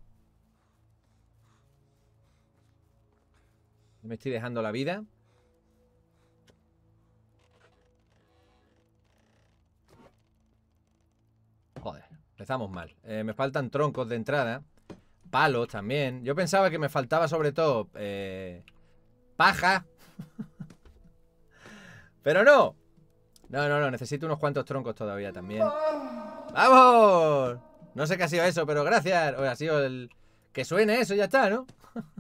Me estoy dejando la vida. Joder, empezamos mal. Me faltan troncos de entrada. Palos también. Yo pensaba que me faltaba sobre todo paja. Pero no. No, necesito unos cuantos troncos todavía también. ¡Vamos! No sé qué ha sido eso, pero gracias. O ha sido el... Que suene eso, ya está, ¿no?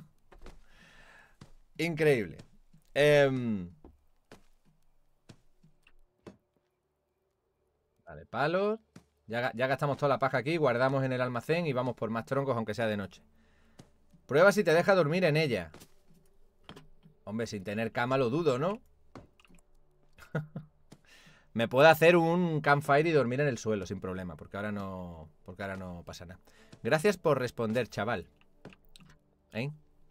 Increíble. Vale, palos. Ya gastamos toda la paja aquí, guardamos en el almacén y vamos por más troncos, aunque sea de noche. Prueba si te deja dormir en ella. Hombre, sin tener cama lo dudo, ¿no? Me puedo hacer un campfire y dormir en el suelo sin problema, porque ahora no pasa nada. Gracias por responder, chaval. ¿Eh?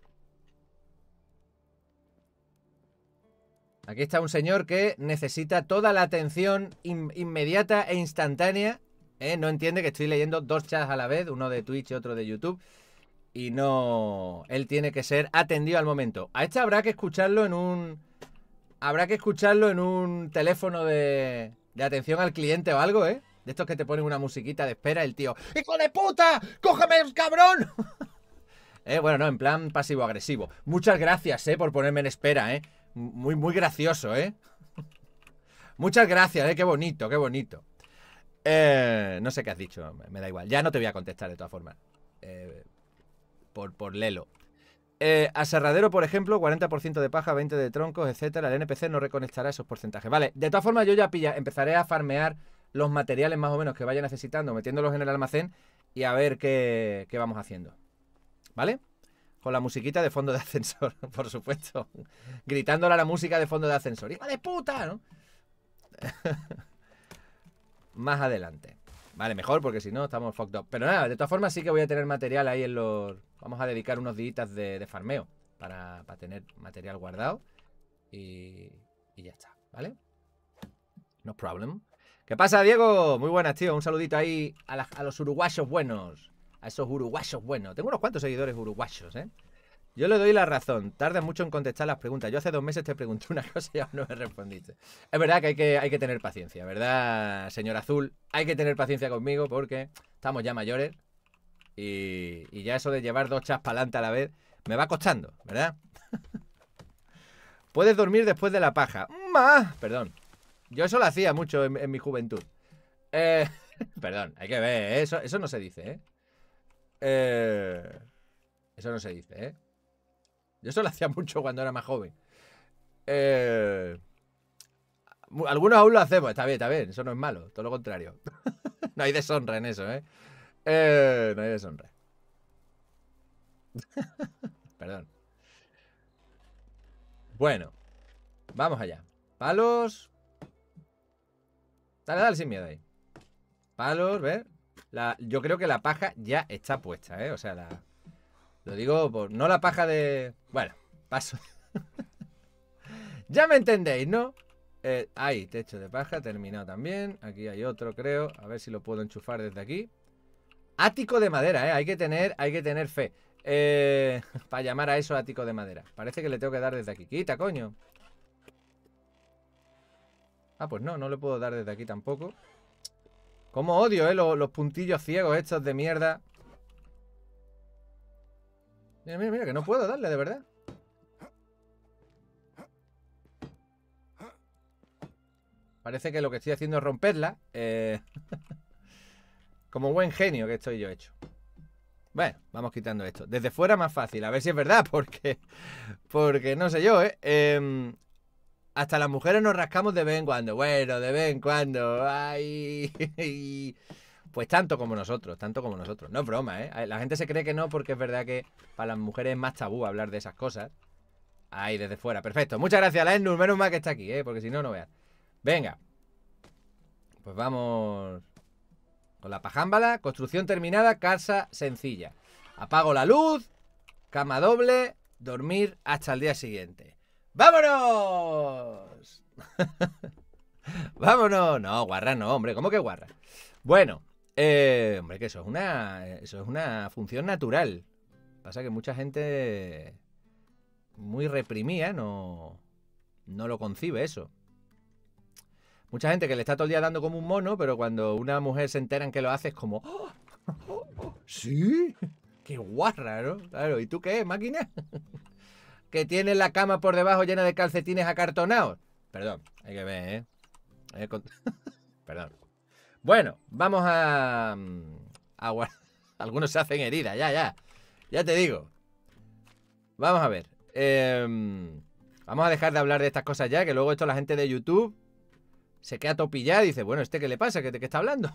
Aquí está un señor que necesita toda la atención inmediata e instantánea. No entiende que estoy leyendo dos chats a la vez, uno de Twitch y otro de YouTube. Y no... Él tiene que ser atendido al momento. A este habrá que escucharlo en un... Habrá que escucharlo en un teléfono de atención al cliente o algo, ¿eh? De estos que te ponen una musiquita de espera, el tío... ¡Hijo de puta! ¡Cógeme, cabrón! Bueno, no, en plan pasivo-agresivo. Muchas gracias, por ponerme en espera, Muy, muy gracioso, Muchas gracias, qué bonito, qué bonito. No sé qué has dicho, me da igual. Ya no te voy a contestar de todas formas. Por Lelo. Aserradero, por ejemplo, 40% de paja, 20% de troncos, etcétera. El NPC no reconectará esos porcentajes. Vale, de todas formas yo ya empezaré a farmear los materiales más o menos que vaya necesitando, metiéndolos en el almacén y a ver qué vamos haciendo. ¿Vale? Con la musiquita de fondo de ascensor, por supuesto. Gritándole a la música de fondo de ascensor. ¡Hijo de puta! ¿No? Más adelante. Vale, mejor porque si no estamos fucked up. Pero nada, de todas formas sí que voy a tener material ahí en los... Vamos a dedicar unos días de farmeo para tener material guardado. Y ya está, ¿vale? No problem. ¿Qué pasa, Diego? Muy buenas, tío. Un saludito ahí a los uruguayos buenos. A esos uruguayos buenos. Tengo unos cuantos seguidores uruguayos, ¿eh? Yo le doy la razón. Tarda mucho en contestar las preguntas. Yo hace 2 meses te pregunté una cosa y aún no me respondiste. Es verdad que hay que tener paciencia, ¿verdad, señor Azul? Hay que tener paciencia conmigo porque estamos ya mayores. Y ya eso de llevar 2 chats para adelante a la vez me va costando, ¿verdad? Puedes dormir después de la paja. Perdón. Yo eso lo hacía mucho en mi juventud. Perdón, hay que ver, ¿eh? Eso no se dice, ¿eh? Eso no se dice, ¿eh? Yo eso lo hacía mucho cuando era más joven. Algunos aún lo hacemos, está bien, eso no es malo, todo lo contrario. No hay deshonra en eso, ¿eh? No hay deshonra. Perdón. Bueno, vamos allá. Palos. Dale sin miedo ahí. Palos, ¿ves? Yo creo que la paja ya está puesta, ¿eh? O sea, lo digo por... No la paja de... Bueno, paso. Ya me entendéis, ¿no? Ahí, techo de paja, terminado también. Aquí hay otro, creo. A ver si lo puedo enchufar desde aquí. Ático de madera, ¿eh? Hay que tener fe. Para llamar a eso ático de madera. Parece que le tengo que dar desde aquí. Quita, coño. Ah, pues no le puedo dar desde aquí tampoco. Como odio, los puntillos ciegos estos de mierda. Mira, que no puedo darle, de verdad. Parece que lo que estoy haciendo es romperla. Como buen genio que estoy yo hecho. Bueno, vamos quitando esto. Desde fuera más fácil, a ver si es verdad, porque no sé yo, ¿eh? Hasta las mujeres nos rascamos de vez en cuando. Bueno, de vez en cuando. Ay. Pues tanto como nosotros. No es broma, ¿eh? La gente se cree que no porque es verdad que para las mujeres es más tabú hablar de esas cosas. Ahí, desde fuera. Perfecto. Muchas gracias, la Ennur. Menos mal que está aquí, ¿eh? Porque si no, no veas. Venga. Pues vamos con la pajámbala. Construcción terminada, casa sencilla. Apago la luz, cama doble, dormir hasta el día siguiente. ¡Vámonos! ¡Vámonos! No, guarra no, hombre. ¿Cómo que guarra? Bueno, hombre, que eso es una función natural. Pasa que mucha gente muy reprimida no lo concibe eso. Mucha gente que le está todo el día dando como un mono, pero cuando una mujer se entera en que lo hace es como... ¡Oh! ¿Sí? ¡Qué guarra!, ¿no? Claro, ¿y tú qué, máquina? Que tienes la cama por debajo llena de calcetines acartonados. Perdón, hay que ver, ¿eh? Perdón. Bueno, vamos a algunos se hacen heridas, ya te digo. Vamos a ver. Vamos a dejar de hablar de estas cosas ya, que luego esto la gente de YouTube se queda topillada y dice, bueno, ¿este qué le pasa? ¿De qué está hablando?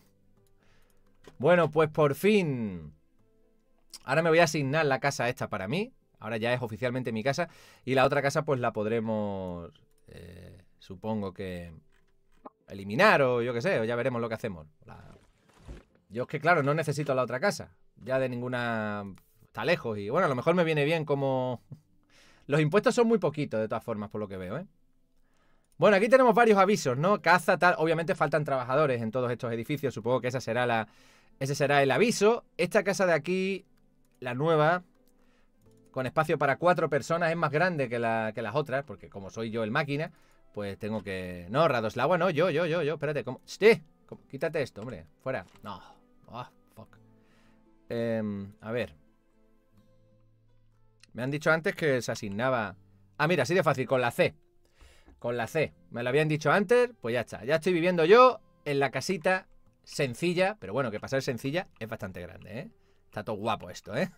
Bueno, pues por fin. Ahora me voy a asignar la casa esta para mí. Ahora ya es oficialmente mi casa. Y la otra casa pues la podremos, supongo que eliminar o yo qué sé, o ya veremos lo que hacemos. Yo es que claro, no necesito la otra casa. Ya de ninguna... Está lejos y bueno, a lo mejor me viene bien como... Los impuestos son muy poquitos de todas formas por lo que veo, ¿eh? Bueno, aquí tenemos varios avisos, ¿no? Caza, tal... Obviamente faltan trabajadores en todos estos edificios. Supongo que ese será el aviso. Esta casa de aquí, la nueva... Con espacio para 4 personas, es más grande que las otras, porque como soy yo el máquina, pues tengo que... No, Radoslava, no, yo, espérate, ¿cómo? ¡Sí! Quítate esto, hombre, fuera. No, fuck. A ver. Me han dicho antes que se asignaba... Ah, mira, así de fácil, con la C. Con la C. Me lo habían dicho antes, pues ya está. Ya estoy viviendo yo en la casita sencilla, pero bueno, que para ser sencilla es bastante grande, ¿eh? Está todo guapo esto, ¿eh?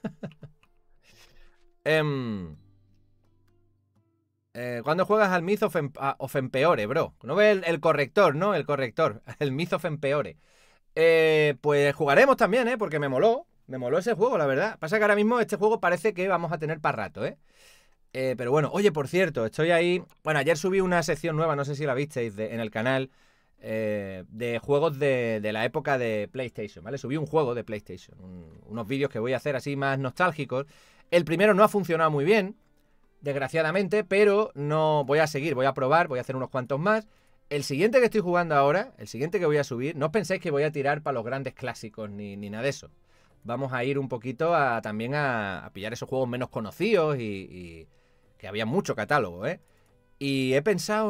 Cuando juegas al Myth of Empeore, bro. No ves el corrector, ¿no? El corrector. El Myth of Empeore. Pues jugaremos también, ¿eh? Porque me moló. Me moló ese juego, la verdad. Pasa que ahora mismo este juego parece que vamos a tener para rato, ¿eh? Pero bueno, oye, por cierto, estoy ahí... Bueno, ayer subí una sección nueva, no sé si la visteis, en el canal, de juegos de la época de PlayStation, ¿vale? Subí un juego de PlayStation, unos vídeos que voy a hacer así más nostálgicos. El primero no ha funcionado muy bien, desgraciadamente, pero no voy a seguir, voy a probar, voy a hacer unos cuantos más. El siguiente que estoy jugando ahora, el siguiente que voy a subir, no os penséis que voy a tirar para los grandes clásicos ni nada de eso. Vamos a ir un poquito también a pillar esos juegos menos conocidos y que había mucho catálogo, ¿eh? Y he empezado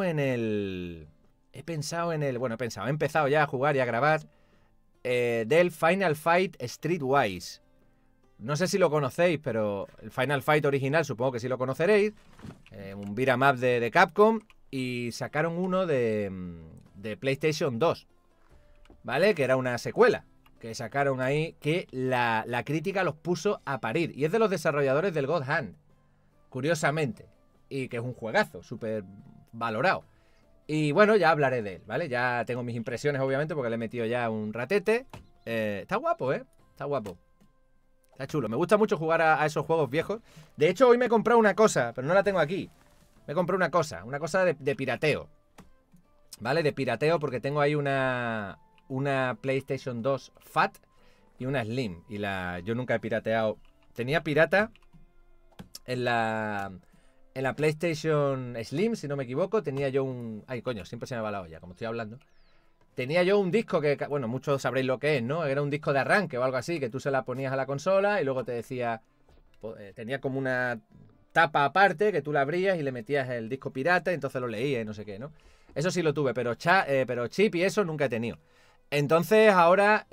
ya a jugar y a grabar del Final Fight Streetwise. No sé si lo conocéis, pero el Final Fight original supongo que sí lo conoceréis. Un beat'em up de Capcom. Y sacaron uno de PlayStation 2, ¿vale? Que era una secuela que sacaron ahí, que la crítica los puso a parir. Y es de los desarrolladores del God Hand, curiosamente. Y que es un juegazo, súper valorado. Y bueno, ya hablaré de él, ¿vale? Ya tengo mis impresiones, obviamente, porque le he metido ya un ratete. Está guapo, ¿eh? Está guapo. Está chulo. Me gusta mucho jugar a esos juegos viejos. De hecho, hoy me he comprado una cosa, pero no la tengo aquí. Me compré una cosa de pirateo, ¿vale? De pirateo, porque tengo ahí una PlayStation 2 Fat y una Slim. Y yo nunca he pirateado. Tenía pirata en la PlayStation Slim, si no me equivoco. Tenía yo ay, coño, siempre se me va la olla, como estoy hablando. Tenía yo un disco que, bueno, muchos sabréis lo que es, ¿no? Era un disco de arranque o algo así, que tú se la ponías a la consola y luego te decía... tenía como una tapa aparte que tú la abrías y le metías el disco pirata y entonces lo leías y no sé qué, ¿no? Eso sí lo tuve, pero chip y eso nunca he tenido. Entonces ahora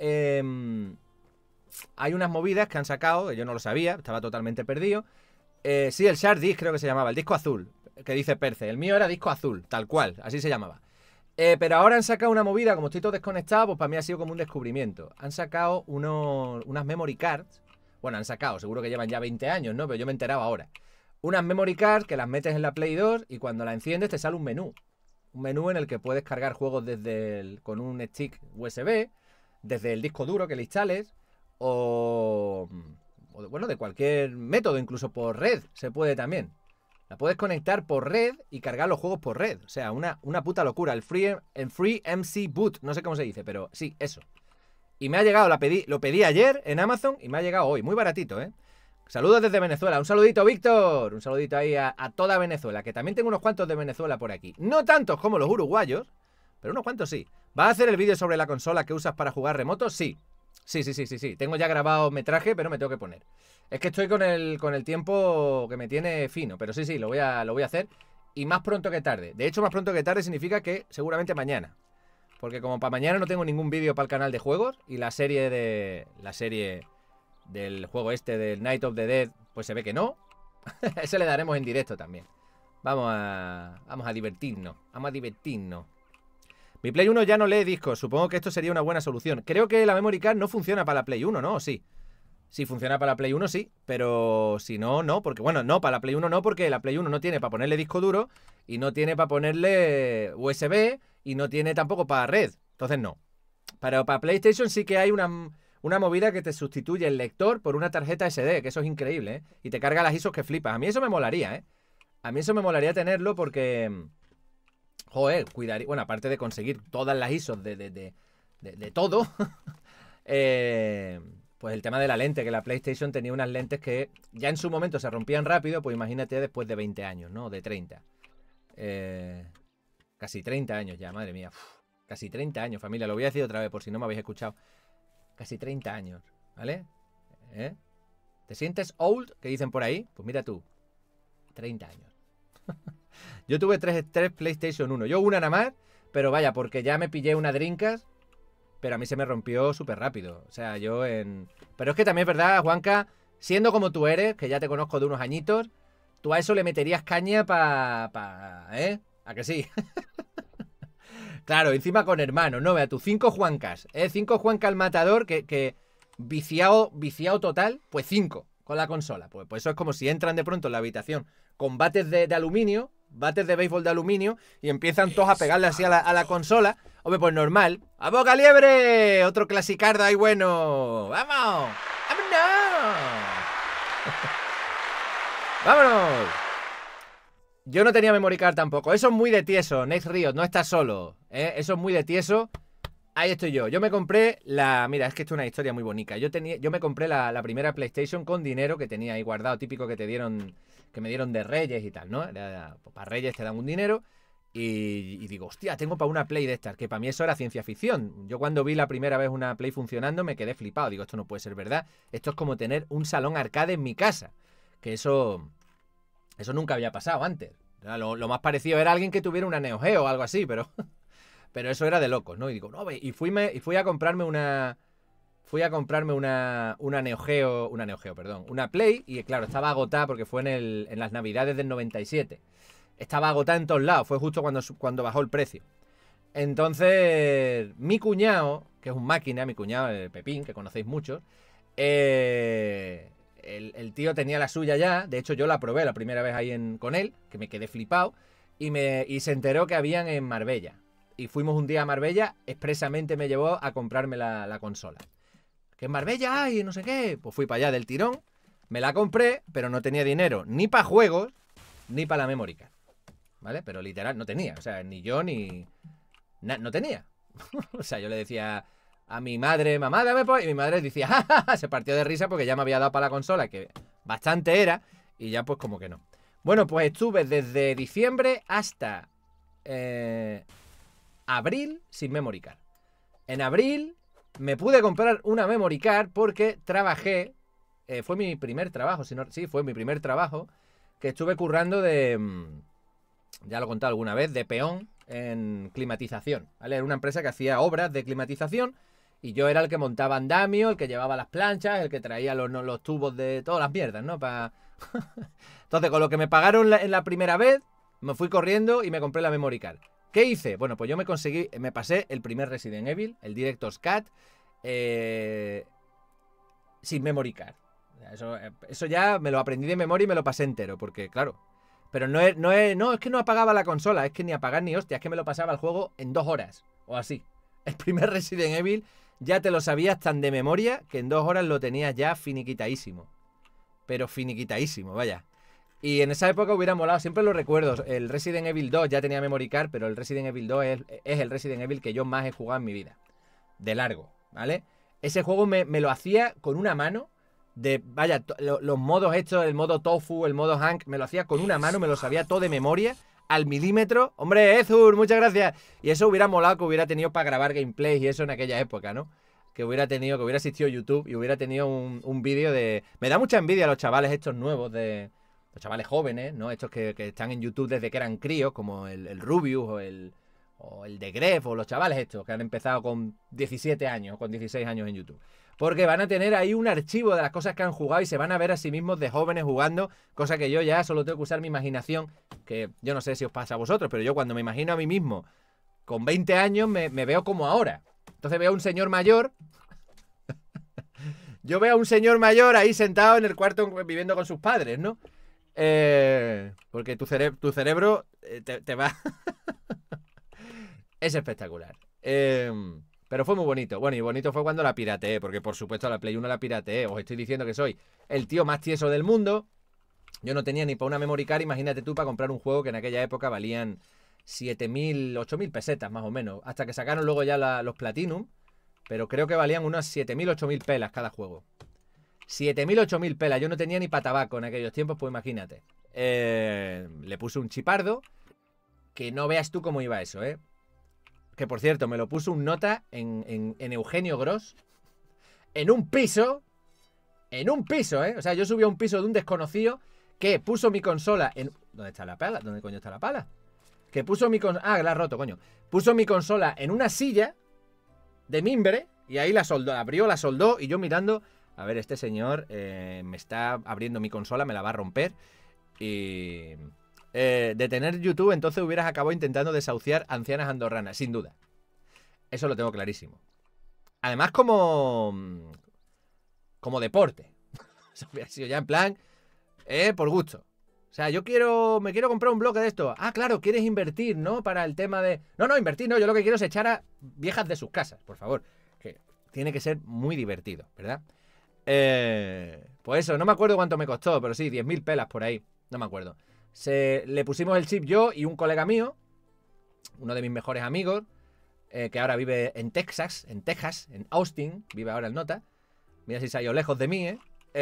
hay unas movidas que han sacado, que yo no lo sabía, estaba totalmente perdido. Sí, el Shard Disc creo que se llamaba, el disco azul, que dice Perce. El mío era disco azul, tal cual, así se llamaba. Pero ahora han sacado una movida, como estoy todo desconectado, pues para mí ha sido como un descubrimiento. Han sacado unas memory cards. Bueno, han sacado, seguro que llevan ya 20 años, ¿no? Pero yo me he enterado ahora. Unas memory cards que las metes en la Play 2 y cuando la enciendes te sale un menú. Un menú en el que puedes cargar juegos con un stick USB, desde el disco duro que le instales, o bueno, de cualquier método, incluso por red se puede también. La puedes conectar por red y cargar los juegos por red. O sea, una puta locura. El Free MC Boot, no sé cómo se dice, pero sí, eso. Y me ha llegado, lo pedí ayer en Amazon y me ha llegado hoy, muy baratito, ¿eh? Saludos desde Venezuela, un saludito, Víctor. Un saludito ahí a toda Venezuela, que también tengo unos cuantos de Venezuela por aquí. No tantos como los uruguayos, pero unos cuantos sí. ¿Vas a hacer el vídeo sobre la consola que usas para jugar remoto? Sí. Sí. Tengo ya grabado metraje, pero me tengo que poner. Es que estoy con el tiempo que me tiene fino, pero sí, lo voy a hacer. Y más pronto que tarde. De hecho, más pronto que tarde significa que seguramente mañana. Porque como para mañana no tengo ningún vídeo para el canal de juegos y la serie del juego este del Night of the Dead, pues se ve que no. Ese le daremos en directo también. Vamos a divertirnos. Vamos a divertirnos. Mi Play 1 ya no lee discos. Supongo que esto sería una buena solución. Creo que la memory card no funciona para la Play 1, ¿no? ¿O sí? Si funciona para la Play 1, sí. Pero si no, no. Porque, bueno, no, para la Play 1 no, porque la Play 1 no tiene para ponerle disco duro y no tiene para ponerle USB y no tiene tampoco para red. Entonces no. Pero para PlayStation sí que hay una movida que te sustituye el lector por una tarjeta SD, que eso es increíble, ¿eh? Y te carga las ISOs que flipas. A mí eso me molaría, ¿eh? A mí eso me molaría tenerlo porque... Joder, cuidaría... Bueno, aparte de conseguir todas las ISOs de todo, pues el tema de la lente, que la PlayStation tenía unas lentes que ya en su momento se rompían rápido, pues imagínate después de 20 años, ¿no? De 30. Casi 30 años ya, madre mía. Casi 30 años, familia. Lo voy a decir otra vez por si no me habéis escuchado. Casi 30 años, ¿vale? ¿Te sientes old? Que dicen por ahí. Pues mira tú. 30 años. Yo tuve tres PlayStation 1. Yo una nada más, pero vaya, porque ya me pillé una Dreamcast, pero a mí se me rompió súper rápido. O sea, Pero es que también es verdad, Juanca, siendo como tú eres, que ya te conozco de unos añitos, tú a eso le meterías caña ¿eh? ¿A que sí? Claro, encima con hermanos, ¿no? Vea, tú 5 Juancas, 5 Juanca el matador, que viciado total, pues 5 con la consola. Pues eso es como si entran de pronto en la habitación con bates de aluminio, bates de béisbol de aluminio, y empiezan todos a pegarle así a la consola. Hombre, pues normal. ¡A boca liebre! Otro clasicardo ahí bueno. ¡Vamos! ¡Vámonos! ¡Vámonos! Yo no tenía memory card tampoco. Eso es muy de tieso. Next Riot, no estás solo. Eso es muy de tieso. Ahí estoy yo. Yo me compré la... Mira, es que esto es una historia muy bonita. Yo me compré la primera PlayStation con dinero que tenía ahí guardado, típico que te dieron, que me dieron de Reyes y tal, ¿no? Para Reyes te dan un dinero y digo, hostia, tengo para una Play de estas, que para mí eso era ciencia ficción. Yo cuando vi la primera vez una Play funcionando me quedé flipado. Digo, esto no puede ser verdad. Esto es como tener un salón arcade en mi casa. Que eso nunca había pasado antes. Lo más parecido era alguien que tuviera una Neo Geo o algo así, pero eso era de locos, ¿no? Y digo, no, y fui a comprarme una Neo Geo, perdón, una Play, y claro, estaba agotada porque fue en las Navidades del 97. Estaba agotada en todos lados, fue justo cuando bajó el precio. Entonces, mi cuñado, que es un máquina, mi cuñado, el Pepín, que conocéis muchos, el tío tenía la suya ya. De hecho, yo la probé la primera vez ahí con él, que me quedé flipado, y se enteró que habían en Marbella. Y fuimos un día a Marbella, expresamente me llevó a comprarme la consola. Que en Marbella hay, no sé qué. Pues fui para allá del tirón, me la compré, pero no tenía dinero ni para juegos, ni para la memory card. ¿Vale? Pero literal, no tenía. O sea, ni yo ni... no tenía. O sea, yo le decía a mi madre, mamá, dame pues. Y mi madre decía, ja, ja, ja, se partió de risa porque ya me había dado para la consola, que bastante era, y ya pues como que no. Bueno, pues estuve desde diciembre hasta abril sin memory card. En abril me pude comprar una memory card porque trabajé, fue mi primer trabajo, sí, fue mi primer trabajo, que estuve currando ya lo he contado alguna vez, de peón en climatización, ¿vale? Era una empresa que hacía obras de climatización y yo era el que montaba andamio, el que llevaba las planchas, el que traía los tubos de todas las mierdas, ¿no? Entonces, con lo que me pagaron en la primera vez, me fui corriendo y me compré la memory card. ¿Qué hice? Bueno, pues yo me pasé el primer Resident Evil, el Director's Cut, sin memory card. Eso ya me lo aprendí de memoria y me lo pasé entero, porque claro... Pero no, es que no apagaba la consola, es que ni apagar ni hostia, es que me lo pasaba el juego en 2 horas, o así. El primer Resident Evil ya te lo sabías tan de memoria que en 2 horas lo tenías ya finiquitadísimo. Pero finiquitadísimo, vaya. Y en esa época hubiera molado, siempre lo recuerdo, el Resident Evil 2 ya tenía memory card, pero el Resident Evil 2 es el Resident Evil que yo más he jugado en mi vida. De largo, ¿vale? Ese juego me lo hacía con una mano. Vaya, los modos estos, el modo Tofu, el modo Hank, me lo hacía con una mano, me lo sabía todo de memoria, al milímetro. Hombre, Ezur, muchas gracias. Y eso hubiera molado que hubiera tenido para grabar gameplays y eso en aquella época, ¿no? Que hubiera existido YouTube y hubiera tenido un vídeo de... Me da mucha envidia a los chavales estos nuevos, los chavales jóvenes, ¿no? Estos que están en YouTube desde que eran críos, como el Rubius o el de Gref, o los chavales estos que han empezado con 17 años, con 16 años en YouTube. Porque van a tener ahí un archivo de las cosas que han jugado y se van a ver a sí mismos de jóvenes jugando, cosa que yo ya solo tengo que usar mi imaginación, que yo no sé si os pasa a vosotros, pero yo cuando me imagino a mí mismo con 20 años me veo como ahora. Entonces veo a un señor mayor, yo veo a un señor mayor ahí sentado en el cuarto viviendo con sus padres, ¿no? Porque tu cerebro te va... Es espectacular. Pero fue muy bonito. Bueno, y bonito fue cuando la pirateé, porque por supuesto la Play 1 la pirateé. Os estoy diciendo que soy el tío más tieso del mundo. Yo no tenía ni para una memory card, imagínate tú, para comprar un juego que en aquella época valían 7.000, 8.000 pesetas más o menos. Hasta que sacaron luego ya los Platinum, pero creo que valían unas 7.000, 8.000 pelas cada juego. 7.000, 8.000 pelas. Yo no tenía ni para tabaco en aquellos tiempos, pues imagínate. Le puse un chipardo, que no veas tú cómo iba eso, ¿eh? Que por cierto, me lo puso un nota en Eugenio Gros. En un piso, ¿eh? O sea, yo subí a un piso de un desconocido que puso mi consola en... ¿Dónde está la pala? ¿Dónde coño está la pala? Que puso mi consola... Ah, la ha roto, coño. Puso mi consola en una silla de mimbre y ahí la soldó, abrió, la soldó y yo mirando... A ver, este señor me está abriendo mi consola, me la va a romper. Y... de tener YouTube, entonces hubieras acabado intentando desahuciar ancianas andorranas, sin duda. Eso lo tengo clarísimo. Además, como deporte. Eso hubiera sido ya en plan, por gusto. O sea, me quiero comprar un bloque de esto. Ah, claro, quieres invertir, ¿no? Para el tema de... No, invertir no, yo lo que quiero es echar a viejas de sus casas, por favor. Que tiene que ser muy divertido, ¿verdad? Pues eso, no me acuerdo cuánto me costó, pero sí, 10.000 pelas por ahí. No me acuerdo. Le pusimos el chip yo y un colega mío, uno de mis mejores amigos, que ahora vive en Texas, en Austin, vive ahora el Nota. Mira si se ha ido lejos de mí,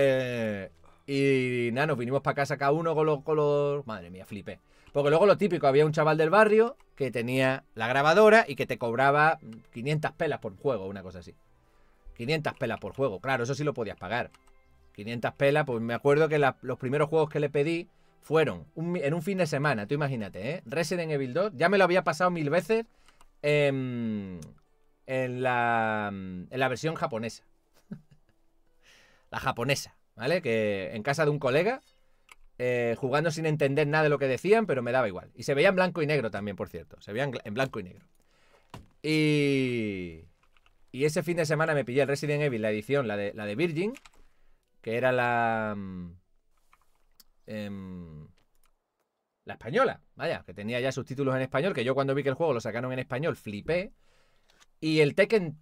y nada, nos vinimos para casa cada uno con los... Madre mía, flipé. Porque luego lo típico, había un chaval del barrio que tenía la grabadora y que te cobraba 500 pelas por juego, una cosa así. 500 pelas por juego, claro, eso sí lo podías pagar. 500 pelas, pues me acuerdo que los primeros juegos que le pedí fueron en un fin de semana, tú imagínate, Resident Evil 2, ya me lo había pasado 1000 veces en la versión japonesa. La japonesa, ¿vale? Que en casa de un colega, jugando sin entender nada de lo que decían, pero me daba igual. Y se veía en blanco y negro también, por cierto. Se veía en blanco y negro. Y ese fin de semana me pillé el Resident Evil, la edición, la de Virgin, que era la española, vaya, que tenía ya subtítulos en español, que yo cuando vi que el juego lo sacaron en español flipé. Y el Tekken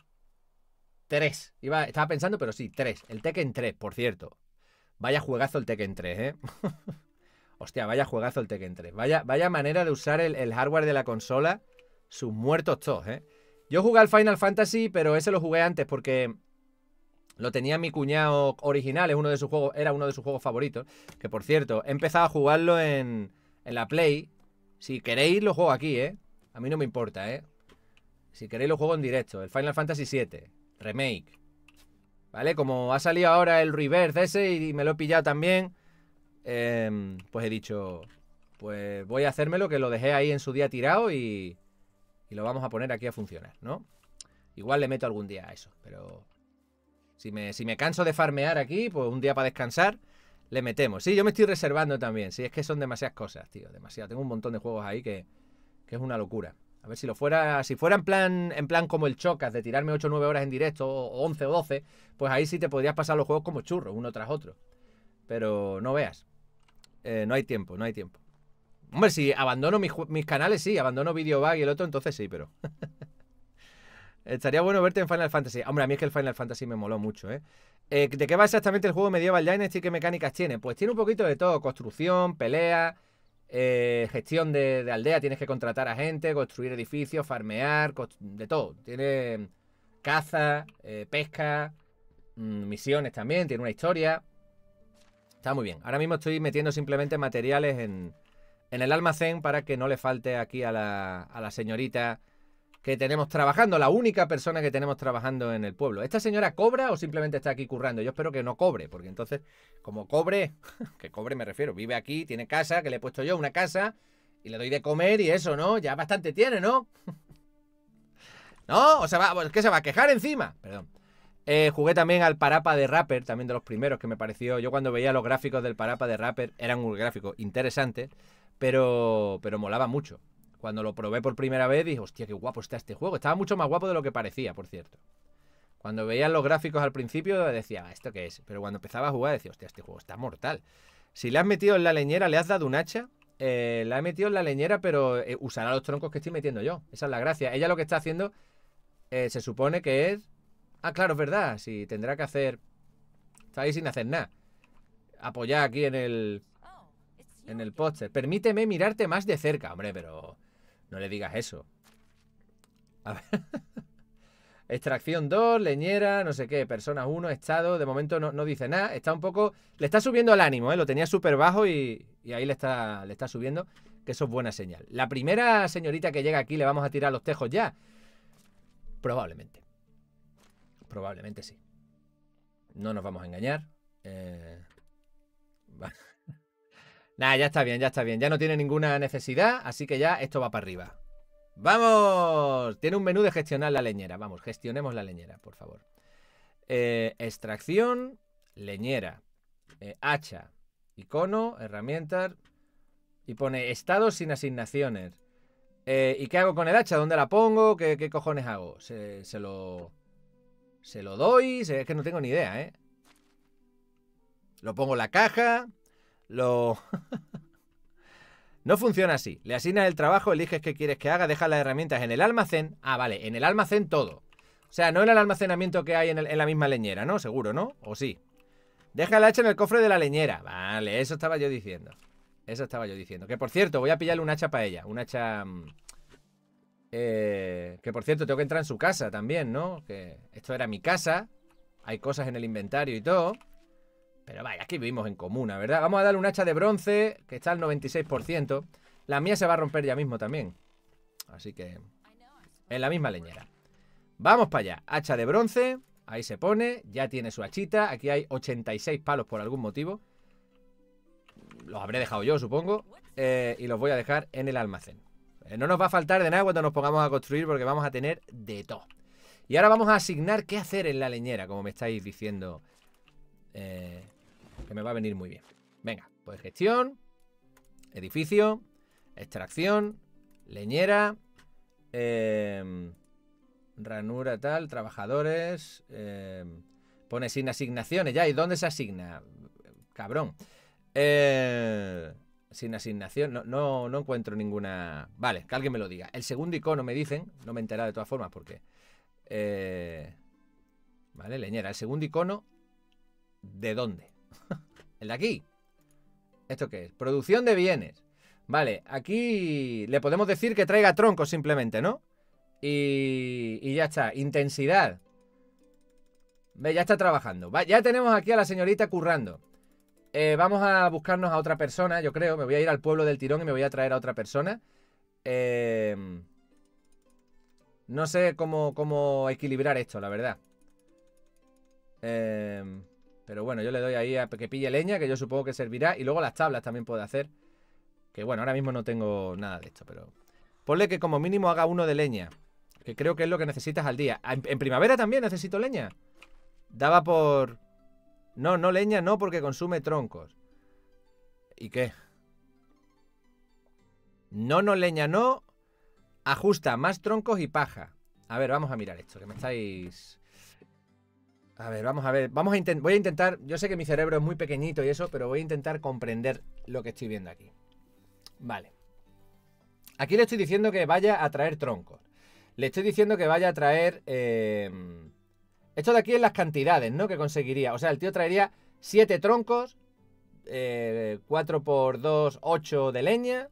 3, estaba pensando, pero sí, 3, el Tekken 3, por cierto. Vaya juegazo el Tekken 3, Hostia, vaya juegazo el Tekken 3. Vaya manera de usar el hardware de la consola, sus muertos todos, Yo jugué al Final Fantasy, pero ese lo jugué antes porque lo tenía mi cuñado original, era uno de sus juegos favoritos. Que por cierto, he empezado a jugarlo en la Play. Si queréis, lo juego aquí, A mí no me importa, Si queréis, lo juego en directo. El Final Fantasy VII Remake. ¿Vale? Como ha salido ahora el Rebirth ese y me lo he pillado también, pues he dicho, pues voy a hacérmelo, que lo dejé ahí en su día tirado y lo vamos a poner aquí a funcionar, ¿no? Igual le meto algún día a eso, pero si me canso de farmear aquí, pues un día para descansar, le metemos. Sí, yo me estoy reservando también. Sí, es que son demasiadas cosas, tío, demasiado. Tengo un montón de juegos ahí que es una locura. A ver si fuera en plan como el Chocas, de tirarme 8 o 9 horas en directo, o 11 o 12, pues ahí sí te podrías pasar los juegos como churros, uno tras otro. Pero no veas. No hay tiempo, no hay tiempo. Hombre, si abandono mis canales, sí, abandono Videobag y el otro, entonces sí, pero... Estaría bueno verte en Final Fantasy. Hombre, a mí es que el Final Fantasy me moló mucho, ¿De qué va exactamente el juego Medieval Dynasty y qué mecánicas tiene? Pues tiene un poquito de todo, construcción, pelea... gestión de aldea, tienes que contratar a gente, construir edificios, farmear, de todo. Tiene caza, pesca, misiones también, tiene una historia. Está muy bien. Ahora mismo estoy metiendo simplemente materiales en el almacén para que no le falte aquí a la señorita que tenemos trabajando, la única persona que tenemos trabajando en el pueblo. ¿Esta señora cobra o simplemente está aquí currando? Yo espero que no cobre, porque entonces, como cobre, que cobre me refiero, vive aquí, tiene casa, que le he puesto yo una casa, y le doy de comer y eso, ¿no? Ya bastante tiene, ¿no? ¿No? O sea, pues, ¿qué se va a quejar encima? Perdón. Jugué también al Parapa de Rapper, también de los primeros que me pareció. Yo cuando veía los gráficos del Parapa de Rapper, eran un gráfico interesante, pero molaba mucho. Cuando lo probé por primera vez dije, hostia, qué guapo está este juego. Estaba mucho más guapo de lo que parecía, por cierto. Cuando veía los gráficos al principio decía, ¿esto qué es? Pero cuando empezaba a jugar decía, hostia, este juego está mortal. Si le has metido en la leñera, le has dado un hacha, la he metido en la leñera, pero usará los troncos que estoy metiendo yo. Esa es la gracia. Ella lo que está haciendo, se supone que es... Ah, claro, es verdad. Sí, tendrá que hacer... Está ahí sin hacer nada. Apoyar aquí en el póster. Permíteme mirarte más de cerca. Hombre, pero... No le digas eso. A ver. Extracción 2, leñera, no sé qué, personas 1, estado. De momento no dice nada. Está un poco... Le está subiendo el ánimo, Lo tenía súper bajo y ahí le está subiendo. Que eso es buena señal. La primera señorita que llega aquí, ¿le vamos a tirar los tejos ya? Probablemente. Probablemente sí. No nos vamos a engañar. Nah, ya está bien, ya está bien. Ya no tiene ninguna necesidad, así que ya esto va para arriba. ¡Vamos! Tiene un menú de gestionar la leñera. Vamos, gestionemos la leñera, por favor. Extracción, leñera, hacha, icono, herramientas. Y pone estado sin asignaciones. ¿Y qué hago con el hacha? ¿Dónde la pongo? ¿Qué cojones hago? Se lo doy. Es que no tengo ni idea, Lo pongo en la caja. No funciona así. Le asignas el trabajo, eliges qué quieres que haga, dejas las herramientas en el almacén. Ah, vale, en el almacén todo. O sea, no en el almacenamiento que hay en la misma leñera, ¿no? Seguro, ¿no? ¿O sí? Deja el hacha en el cofre de la leñera. Vale, eso estaba yo diciendo. Eso estaba yo diciendo. Que por cierto, voy a pillarle un hacha para ella. Un hacha... Que por cierto, tengo que entrar en su casa también, ¿no? Que esto era mi casa. Hay cosas en el inventario y todo. Pero vaya, aquí vivimos en comuna, ¿verdad? Vamos a darle un hacha de bronce, que está al 96%. La mía se va a romper ya mismo también. Así que... en la misma leñera. Vamos para allá. Hacha de bronce. Ahí se pone. Ya tiene su hachita. Aquí hay 86 palos por algún motivo. Los habré dejado yo, supongo. Y los voy a dejar en el almacén. No nos va a faltar de nada cuando nos pongamos a construir, porque vamos a tener de todo. Y ahora vamos a asignar qué hacer en la leñera, como me estáis diciendo. Que me va a venir muy bien. Venga, pues gestión, edificio, extracción, leñera, ranura tal, trabajadores. Pone sin asignaciones ya. ¿Y dónde se asigna? Cabrón. Sin asignación, no encuentro ninguna. Vale, que alguien me lo diga. El segundo icono me dicen, no me he enterado de todas formas porque vale, leñera. El segundo icono, ¿de dónde? El de aquí. ¿Esto qué es? Producción de bienes. Vale, aquí le podemos decir que traiga troncos simplemente, ¿no? Y ya está. Intensidad. Ve, ya está trabajando. Ya tenemos aquí a la señorita currando. Vamos a buscarnos a otra persona, yo creo. Me voy a ir al pueblo del tirón y me voy a traer a otra persona. No sé cómo equilibrar esto, la verdad. Pero bueno, yo le doy ahí a que pille leña, que yo supongo que servirá. Y luego las tablas también puede hacer. Que bueno, ahora mismo no tengo nada de esto, pero... ponle que como mínimo haga uno de leña, que creo que es lo que necesitas al día. En primavera también necesito leña. Daba por... No leña, no, porque consume troncos. ¿Y qué? No leña, no. Ajusta más troncos y paja. A ver, vamos a mirar esto, que me estáis... A ver, vamos a ver. Voy a intentar... Yo sé que mi cerebro es muy pequeñito y eso, pero voy a intentar comprender lo que estoy viendo aquí. Vale. Aquí le estoy diciendo que vaya a traer troncos. Le estoy diciendo que vaya a traer... Esto de aquí es las cantidades, ¿no? Que conseguiría. O sea, el tío traería 7 troncos, 4 por 2, 8 de leña.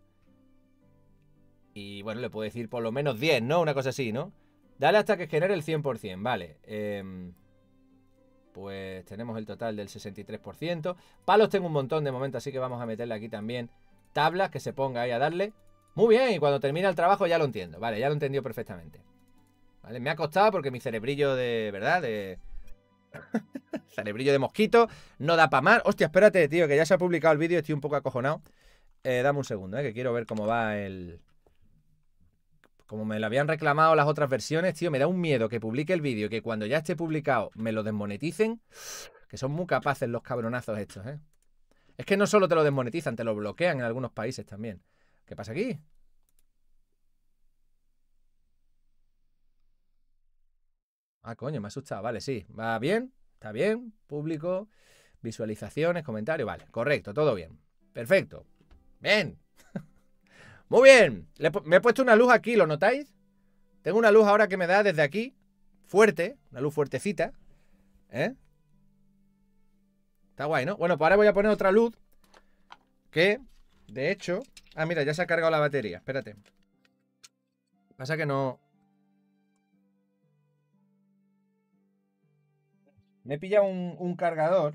Y bueno, le puedo decir por lo menos 10, ¿no? Una cosa así, ¿no? Dale hasta que genere el 100%, vale. Pues tenemos el total del 63%. Palos tengo un montón de momento, así que vamos a meterle aquí también tablas, que se ponga ahí a darle. Muy bien, y cuando termine el trabajo ya lo entiendo. Vale, ya lo entendió perfectamente. Vale, me ha costado porque mi cerebrillo de... ¿verdad? Cerebrillo de mosquito no da para más. Hostia, espérate, tío, que ya se ha publicado el vídeo. Estoy un poco acojonado. Dame un segundo, que quiero ver cómo va el... Como me lo habían reclamado las otras versiones, tío, me da un miedo que publique el vídeo y que cuando ya esté publicado me lo desmoneticen. Que son muy capaces los cabronazos estos, ¿eh? Es que no solo te lo desmonetizan, te lo bloquean en algunos países también. ¿Qué pasa aquí? Ah, coño, me ha asustado. Vale, sí. ¿Va bien? ¿Está bien? Público, visualizaciones, comentarios. Vale, correcto, todo bien. Perfecto. Bien. Muy bien. Me he puesto una luz aquí, ¿lo notáis? Tengo una luz ahora que me da desde aquí. Fuerte. Una luz fuertecita. ¿Eh? Está guay, ¿no? Bueno, pues ahora voy a poner otra luz. Que, de hecho... Ah, mira, ya se ha cargado la batería. Espérate. Pasa que no... Me he pillado un cargador.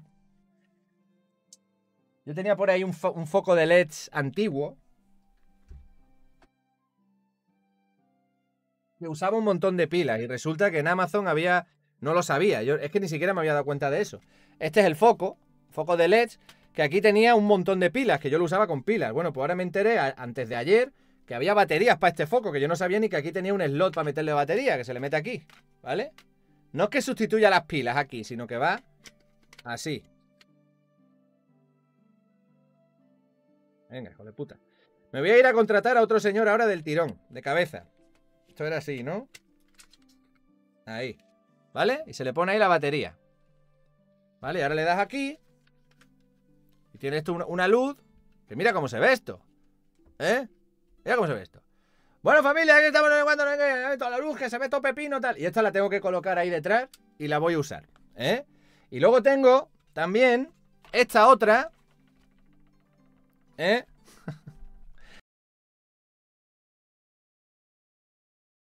Yo tenía por ahí un foco de LEDs antiguo. Que usaba un montón de pilas. Y resulta que en Amazon había... No lo sabía. Es que ni siquiera me había dado cuenta de eso. Este es el foco de LEDs. Que aquí tenía un montón de pilas. Que yo lo usaba con pilas. Bueno, pues ahora me enteré antes de ayer que había baterías para este foco. Que yo no sabía ni que aquí tenía un slot para meterle batería. Que se le mete aquí. ¿Vale? No es que sustituya las pilas aquí, sino que va así. Venga, hijo de puta. Me voy a ir a contratar a otro señor ahora del tirón, de cabeza. Esto era así, ¿no? Ahí. ¿Vale? Y se le pone ahí la batería. ¿Vale? Y ahora le das aquí. Y tiene esto una luz. Que mira cómo se ve esto. ¿Eh? Mira cómo se ve esto. Bueno, familia, aquí estamos cuando toda la luz, que se ve todo pepino, tal. Y esta la tengo que colocar ahí detrás y la voy a usar. ¿Eh? Y luego tengo también esta otra. ¿Eh?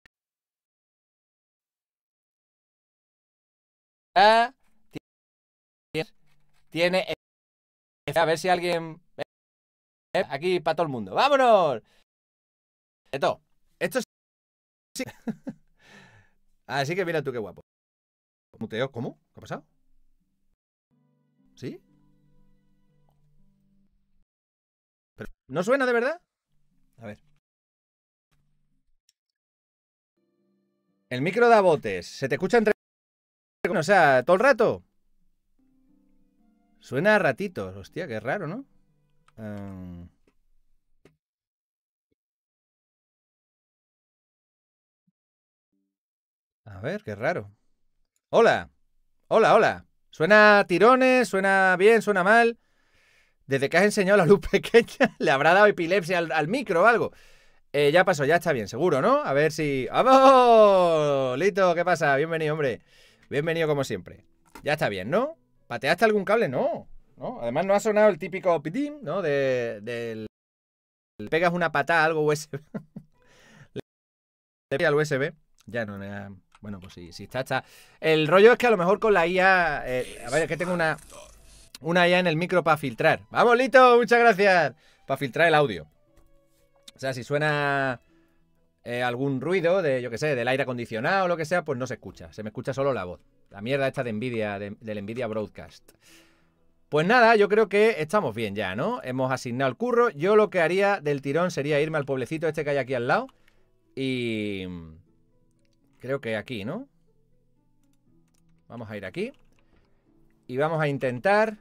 tiene... A ver si alguien... Aquí para todo el mundo. ¡Vámonos! Esto sí. Así que mira tú qué guapo. Muteo, ¿cómo? ¿Qué ha pasado? ¿Sí? ¿Pero no suena de verdad? A ver. El micro da botes. ¿Se te escucha entre... O sea, todo el rato? Suena a ratitos. Hostia, qué raro, ¿no? A ver, qué raro. Hola. Hola, hola. Suena a tirones, suena bien, suena mal. Desde que has enseñado la luz pequeña, le habrá dado epilepsia al micro o algo. Ya pasó, ya está bien, seguro, ¿no? A ver si... ¡Vamos! Lito, ¿qué pasa? Bienvenido, hombre. Bienvenido como siempre. Ya está bien, ¿no? ¿Pateaste algún cable? No. ¿No? Además no ha sonado el típico pitín, ¿no? Le pegas una patada a algo USB. Le pegas al USB. Ya no, bueno, pues sí, está. El rollo es que a lo mejor con la IA... a ver, es que tengo una IA en el micro para filtrar. ¡Vamos, Lito! Muchas gracias. Para filtrar el audio. O sea, si suena algún ruido de, yo qué sé, del aire acondicionado o lo que sea, pues no se escucha. Se me escucha solo la voz. La mierda esta de Nvidia, del Nvidia Broadcast. Pues nada, yo creo que estamos bien ya, ¿no? Hemos asignado el curro. Yo lo que haría del tirón sería irme al pueblecito este que hay aquí al lado. Y... creo que aquí, ¿no? Vamos a ir aquí. Y vamos a intentar...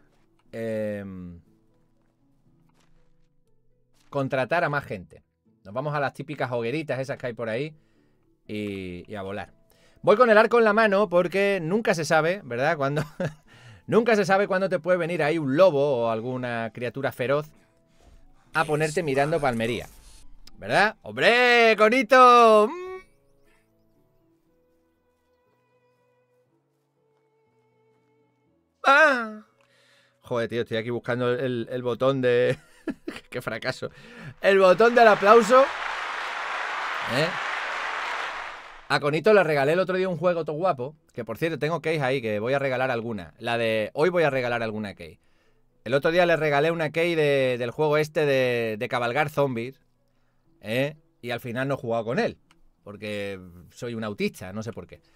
contratar a más gente. Nos vamos a las típicas hogueritas esas que hay por ahí y a volar. Voy con el arco en la mano porque nunca se sabe, ¿verdad? Cuando nunca se sabe cuándo te puede venir ahí un lobo o alguna criatura feroz a ponerte mirando palmería, ¿verdad? ¡Hombre, conito! ¡Ah! Joder, tío, estoy aquí buscando el botón de... ¡Qué fracaso! El botón del aplauso. A Conito le regalé el otro día un juego todo guapo. Que por cierto, tengo keys ahí, que voy a regalar alguna. La de... hoy voy a regalar alguna key. El otro día le regalé una key del juego este de cabalgar zombies. Y al final no he jugado con él. Porque soy un autista, no sé por qué.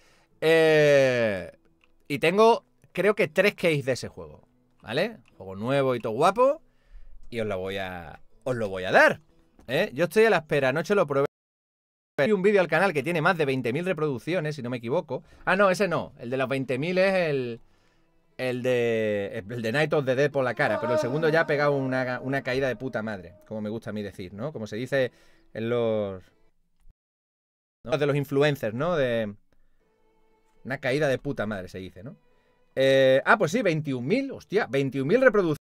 Y tengo, creo que 3 keys de ese juego. ¿Vale? Juego nuevo y todo guapo. Y os lo voy a dar. Yo estoy a la espera, anoche lo probé. Hay un vídeo al canal que tiene más de 20.000 reproducciones, si no me equivoco. Ah, no, ese no. El de los 20.000 es el de Night of the Dead por la cara. Pero el segundo ya ha pegado una caída de puta madre. Como me gusta a mí decir, ¿no? Como se dice en los... ¿no? De los influencers, ¿no? De... una caída de puta madre se dice, ¿no? Pues sí, 21.000. Hostia, 21.000 reproducciones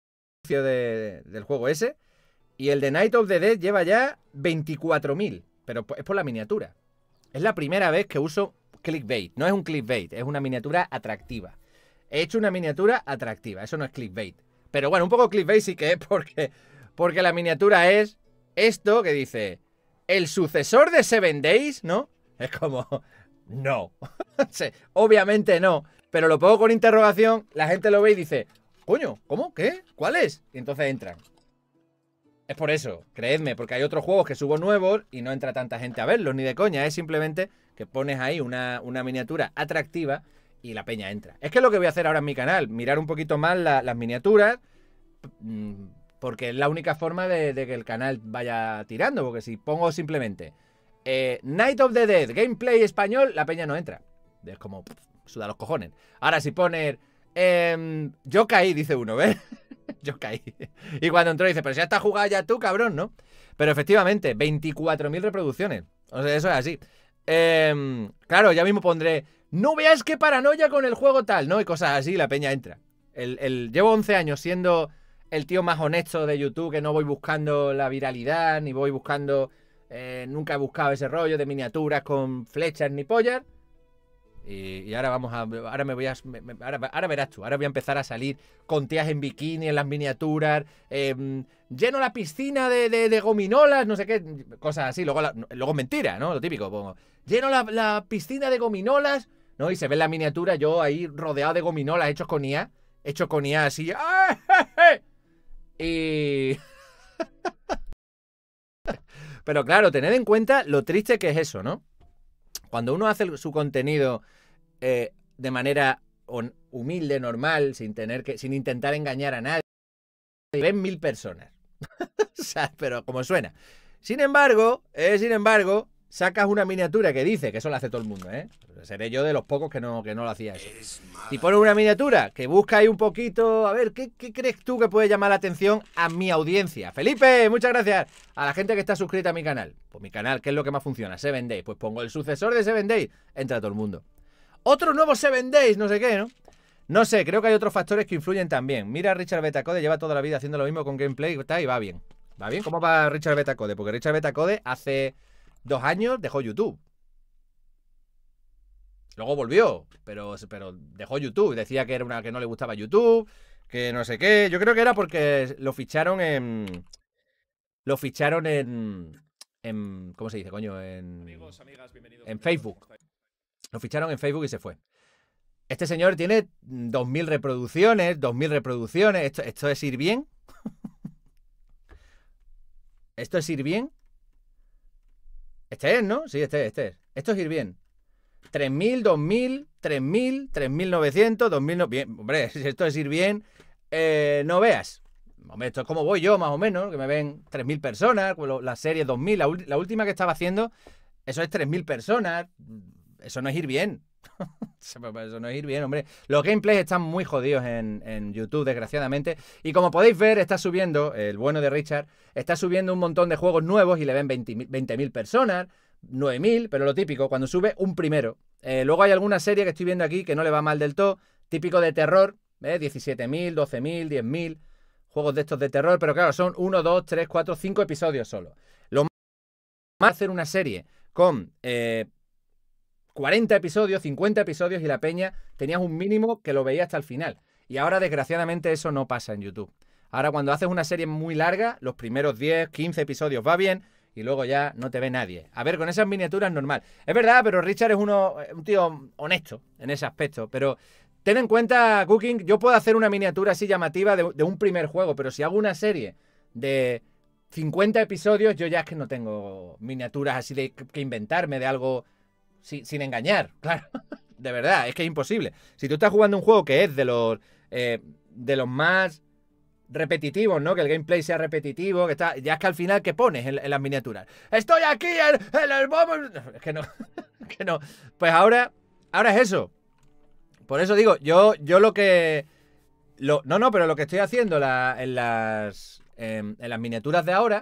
del juego ese. Y el de Night of the Dead lleva ya 24.000. Pero es por la miniatura. Es la primera vez que uso clickbait. No es un clickbait, es una miniatura atractiva. He hecho una miniatura atractiva. Eso no es clickbait. Pero bueno, un poco clickbait sí que es porque la miniatura es esto que dice... el sucesor de 7 Days, ¿no? Es como... no. Sí, obviamente no. Pero lo pongo con interrogación, la gente lo ve y dice... coño, ¿cómo? ¿Qué? ¿Cuál es? Y entonces entran. Es por eso, creedme, porque hay otros juegos que subo nuevos y no entra tanta gente a verlos, ni de coña. Es simplemente que pones ahí una miniatura atractiva y la peña entra. Es que es lo que voy a hacer ahora en mi canal, mirar un poquito más las miniaturas, porque es la única forma de que el canal vaya tirando. Porque si pongo simplemente Night of the Dead, gameplay español, la peña no entra. Es como, suda los cojones. Ahora si pones... yo caí, dice uno, ¿ves? Yo caí. Y cuando entró dice, pero si ya está jugada ya tú, cabrón, ¿no? Pero efectivamente, 24.000 reproducciones. O sea, eso es así. Claro, ya mismo pondré, no veas qué paranoia con el juego tal, ¿no? Y cosas así, la peña entra. Llevo 11 años siendo el tío más honesto de YouTube, que no voy buscando la viralidad, ni voy buscando... nunca he buscado ese rollo de miniaturas con flechas ni pollas. Y ahora vamos a... ahora me voy a... ahora verás tú. Ahora voy a empezar a salir con tías en bikini en las miniaturas. Lleno la piscina de gominolas, no sé qué. Cosas así. Luego es mentira, ¿no? Lo típico. Pongo, lleno la piscina de gominolas ¿no? Y se ve en la miniatura yo ahí rodeado de gominolas hechos con IA así. Y... Pero claro, tened en cuenta lo triste que es eso, ¿no? Cuando uno hace su contenido de manera humilde, normal, sin intentar engañar a nadie, ven 1000 personas. O sea, pero como suena. Sin embargo, sacas una miniatura que dice, que eso lo hace todo el mundo, ¿eh? Seré yo de los pocos que no lo hacía eso. Si pones una miniatura que busca ahí un poquito, a ver, ¿qué crees tú que puede llamar la atención a mi audiencia? Felipe, muchas gracias a la gente que está suscrita a mi canal. Pues mi canal, ¿qué es lo que más funciona? 7 Days. Pues pongo el sucesor de 7 Days, entra todo el mundo. Otro nuevo 7 Days, no sé qué, ¿no? No sé, creo que hay otros factores que influyen también. Mira, Richard Betacode lleva toda la vida haciendo lo mismo con gameplay y va bien. ¿Va bien? ¿Cómo va Richard Betacode? Porque Richard Betacode hace 2 años dejó YouTube. Luego volvió, pero dejó YouTube. Decía que era que no le gustaba YouTube, que no sé qué. Yo creo que era porque lo ficharon en... ¿cómo se dice, coño? Amigos, amigas, bienvenidos. En Facebook. Lo ficharon en Facebook y se fue. Este señor tiene 2000 reproducciones, 2000 reproducciones. ¿Esto es ir bien? ¿Esto es ir bien? Este es, ¿no? Sí, este es. Esto es ir bien. 3000, 2000, 3000, 3900, 2000... Bien, hombre, si esto es ir bien, no veas. Hombre, esto es como voy yo, más o menos, que me ven 3000 personas, la serie 2000, la última que estaba haciendo, eso es 3000 personas. Eso no es ir bien. Eso no es ir bien, hombre. Los gameplays están muy jodidos en YouTube, desgraciadamente. Y como podéis ver, está subiendo, el bueno de Richard, está subiendo un montón de juegos nuevos y le ven 20.000 personas, 9.000, pero lo típico, cuando sube un primero. Luego hay alguna serie que estoy viendo aquí que no le va mal del todo, típico de terror, 17.000, 12.000, 10.000, juegos de estos de terror, pero claro, son 1, 2, 3, 4, 5 episodios solo. Lo más hacer una serie con 40 episodios, 50 episodios y la peña tenías un mínimo que lo veía hasta el final. Y ahora, desgraciadamente, eso no pasa en YouTube. Ahora, cuando haces una serie muy larga, los primeros 10, 15 episodios va bien y luego ya no te ve nadie. A ver, con esas miniaturas normal. Es verdad, pero Richard es un tío honesto en ese aspecto. Pero ten en cuenta, Cooking, yo puedo hacer una miniatura así llamativa de un primer juego, pero si hago una serie de 50 episodios, yo ya es que no tengo miniaturas así de que inventarme de algo... Sin engañar, claro. De verdad, es que es imposible. Si tú estás jugando un juego que es de los más repetitivos, ¿no? Que el gameplay sea repetitivo, que está, ya es que al final, ¿qué pones en las miniaturas? ¡Estoy aquí en el bombo! Es que no, que no. Pues ahora es eso. Por eso digo, yo lo que... pero lo que estoy haciendo en las miniaturas de ahora...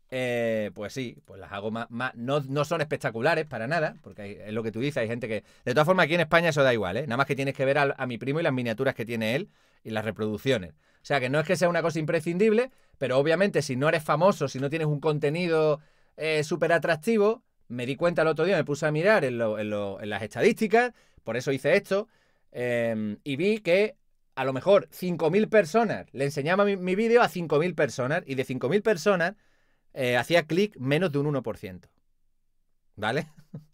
pues sí, pues las hago más no son espectaculares para nada, porque es lo que tú dices, hay gente que... De todas formas, aquí en España eso da igual, ¿eh? Nada más que tienes que ver a mi primo y las miniaturas que tiene él y las reproducciones. O sea, que no es que sea una cosa imprescindible, pero obviamente si no eres famoso, si no tienes un contenido súper atractivo, me di cuenta el otro día, me puse a mirar en las estadísticas, por eso hice esto, y vi que a lo mejor 5.000 personas, le enseñaba mi vídeo a 5.000 personas, y de 5.000 personas... hacía clic menos de un 1%. ¿Vale?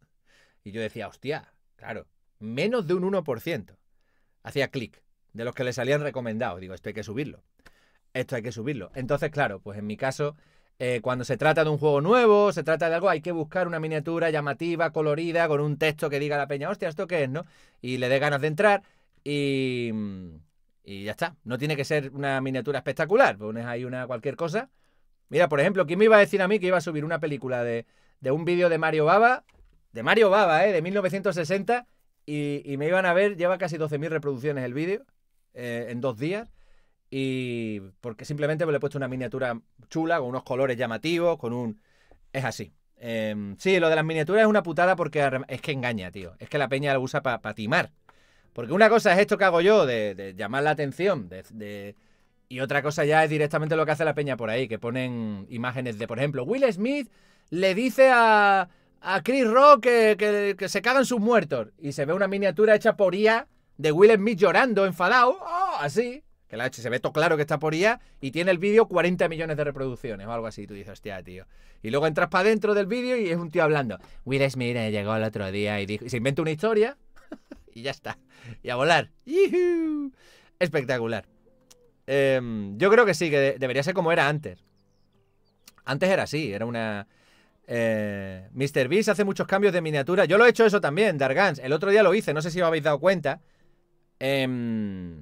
Y yo decía, hostia, claro, menos de un 1%. Hacía clic de los que le salían recomendados. Digo, esto hay que subirlo. Esto hay que subirlo. Entonces, claro, pues en mi caso, cuando se trata de un juego nuevo, se trata de algo, hay que buscar una miniatura llamativa, colorida, con un texto que diga a la peña, hostia, ¿esto qué es, no? Y le dé ganas de entrar y ya está. No tiene que ser una miniatura espectacular. Pones ahí cualquier cosa. Mira, por ejemplo, ¿quién me iba a decir a mí que iba a subir una película de un vídeo de Mario Baba? De Mario Baba, de 1960. Y me iban a ver, lleva casi 12.000 reproducciones el vídeo en 2 días. Y porque simplemente le he puesto una miniatura chula, con unos colores llamativos, Es así. Sí, lo de las miniaturas es una putada porque es que engaña, tío. Es que la peña lo usa para timar. Porque una cosa es esto que hago yo, de llamar la atención, y otra cosa ya es directamente lo que hace la peña por ahí, que ponen imágenes de, por ejemplo, Will Smith le dice a Chris Rock que se cagan sus muertos. Y se ve una miniatura hecha por IA de Will Smith llorando, enfadado, así. Que la se ve todo claro que está por IA y tiene el vídeo 40 millones de reproducciones o algo así. Tú dices, hostia, tío. Y luego entras para dentro del vídeo y es un tío hablando. Will Smith llegó el otro día y dijo... Y se inventa una historia Y ya está. Y a volar. ¡Yuhu! Espectacular. Yo creo que sí, que debería ser como era antes. Antes era así, era una... MrBeast hace muchos cambios de miniatura. Yo lo he hecho eso también, Dargans. El otro día lo hice, no sé si os habéis dado cuenta. En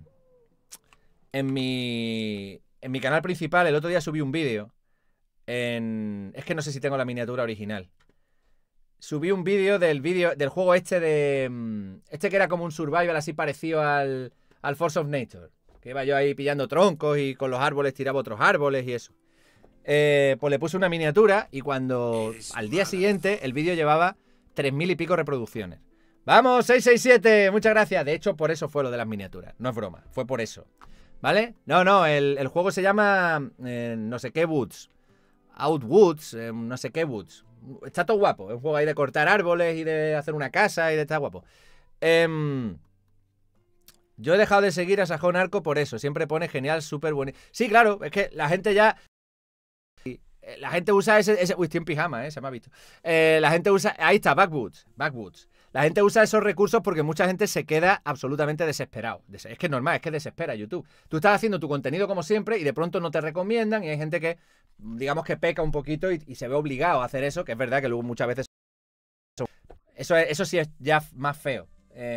mi canal principal, el otro día subí un vídeo. Es que no sé si tengo la miniatura original. Subí un vídeo del juego este de... Este que era como un survival así parecido al Force of Nature. Que iba yo ahí pillando troncos y con los árboles tiraba otros árboles y eso. Pues le puse una miniatura y cuando al día siguiente el vídeo llevaba 3000 y pico reproducciones. ¡Vamos! 667, muchas gracias. De hecho, por eso fue lo de las miniaturas. No es broma, fue por eso. ¿Vale? No, el juego se llama no sé qué Woods. Outwoods, no sé qué Woods. Está todo guapo. Es un juego ahí de cortar árboles y de hacer una casa y de estar guapo. Yo he dejado de seguir a Sajón Arco por eso. Siempre pone genial, súper bueno. Sí, claro, es que la gente ya... La gente usa ese... Uy, estoy en pijama, se me ha visto. La gente usa... Ahí está, Backwoods. La gente usa esos recursos porque mucha gente se queda absolutamente desesperado. Es que es normal, es que desespera YouTube. Tú estás haciendo tu contenido como siempre y de pronto no te recomiendan y hay gente que, digamos que peca un poquito y se ve obligado a hacer eso, que es verdad que luego muchas veces... Eso sí es ya más feo.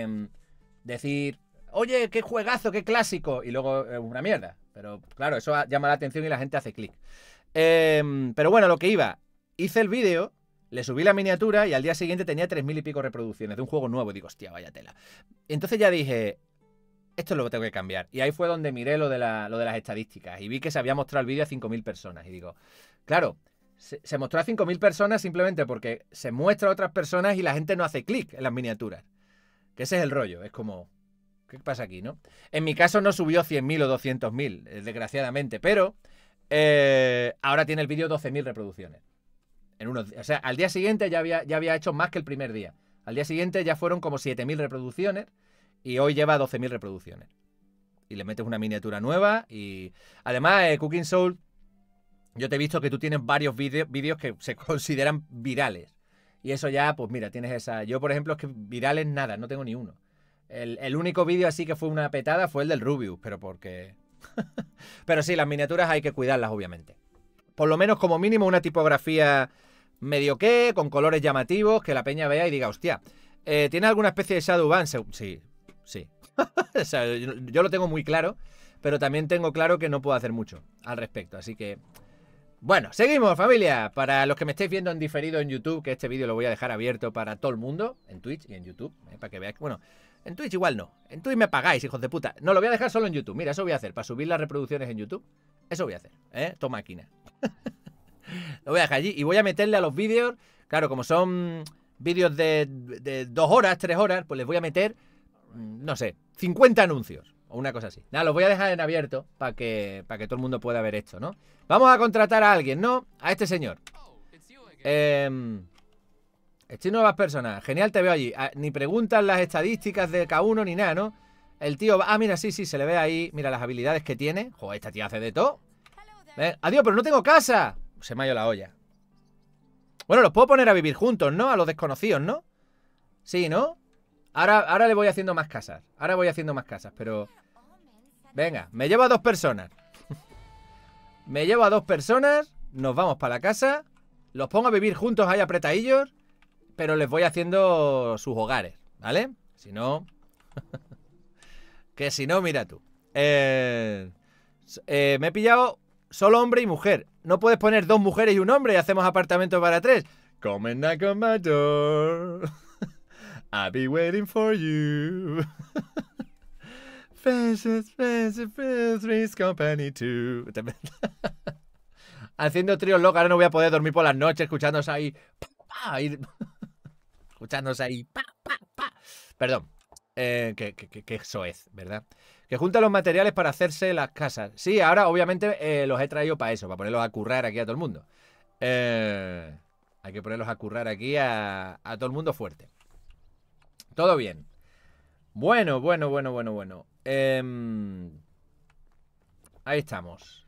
Decir, oye, qué juegazo, qué clásico, y luego es una mierda. Pero claro, eso llama la atención y la gente hace clic. Pero bueno, lo que iba, hice el vídeo, le subí la miniatura y al día siguiente tenía 3000 y pico reproducciones de un juego nuevo. Y digo, hostia, vaya tela. Entonces ya dije, esto es lo que tengo que cambiar. Y ahí fue donde miré lo de las estadísticas y vi que se había mostrado el vídeo a 5000 personas. Y digo, claro, se mostró a 5000 personas simplemente porque se muestra a otras personas y la gente no hace clic en las miniaturas. Que ese es el rollo, es como... ¿Qué pasa aquí, no? En mi caso no subió 100.000 o 200.000, desgraciadamente, pero ahora tiene el vídeo 12.000 reproducciones. O sea, al día siguiente ya había hecho más que el primer día. Al día siguiente ya fueron como 7.000 reproducciones y hoy lleva 12.000 reproducciones. Y le metes una miniatura nueva y... Además, Cooking Soul, yo te he visto que tú tienes varios vídeos que se consideran virales. Y eso ya, pues mira, tienes esa... Yo, por ejemplo, es que virales nada, no tengo ni uno. El único vídeo así que fue una petada fue el del Rubius, pero porque... Pero sí, las miniaturas hay que cuidarlas, obviamente. Por lo menos, como mínimo, una tipografía medio que, con colores llamativos, que la peña vea y diga, hostia, ¿tiene alguna especie de shadow ban? Sí. O sea, yo lo tengo muy claro, pero también tengo claro que no puedo hacer mucho al respecto, así que... Bueno, seguimos, familia. Para los que me estéis viendo en diferido en YouTube, que este vídeo lo voy a dejar abierto para todo el mundo, en Twitch y en YouTube, para que veáis que, bueno... En Twitch igual no. En Twitch me pagáis, hijos de puta. No, lo voy a dejar solo en YouTube. Mira, eso voy a hacer. Para subir las reproducciones en YouTube. Eso voy a hacer. Toma máquina. Lo voy a dejar allí. Y voy a meterle a los vídeos. Claro, como son vídeos de 2 horas, 3 horas, pues les voy a meter, no sé, 50 anuncios. O una cosa así. Nada, los voy a dejar en abierto para que todo el mundo pueda ver esto, ¿no? Vamos a contratar a alguien, ¿no? A este señor. Estoy nuevas personas. Genial, te veo allí. Ni preguntan las estadísticas de K1 ni nada, ¿no? El tío... mira, sí, se le ve ahí. Mira las habilidades que tiene. Joder, esta tía hace de todo. Adiós, pero no tengo casa. Se me ha ido la olla. Bueno, los puedo poner a vivir juntos, ¿no? A los desconocidos, ¿no? Sí, ¿no? Ahora le voy haciendo más casas. Ahora voy haciendo más casas, pero... Venga, me llevo a 2 personas. Me llevo a 2 personas. Nos vamos para la casa. Los pongo a vivir juntos ahí apretadillos. Pero les voy haciendo sus hogares, ¿vale? Si no... que si no, mira tú. Me he pillado solo hombre y mujer. No puedes poner 2 mujeres y un hombre y hacemos apartamento para 3. Come and knock on my door. I'll be waiting for you. Faces, three's company too. Haciendo tríos locos. Ahora no voy a poder dormir por las noches escuchándose ahí... escuchándose ahí. Perdón. Que soez, ¿verdad? Que junta los materiales para hacerse las casas. Sí, ahora obviamente los he traído para eso, para ponerlos a currar aquí a todo el mundo. Hay que ponerlos a currar aquí a todo el mundo fuerte. Todo bien. Bueno. Ahí estamos.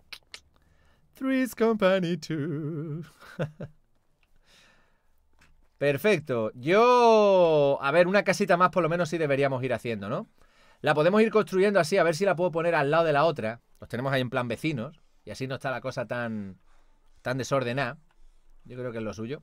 Three's Company 2. Perfecto. Yo... A ver, una casita más por lo menos sí deberíamos ir haciendo, ¿no? La podemos ir construyendo así, a ver si la puedo poner al lado de la otra. Los tenemos ahí en plan vecinos. Y así no está la cosa tan desordenada. Yo creo que es lo suyo.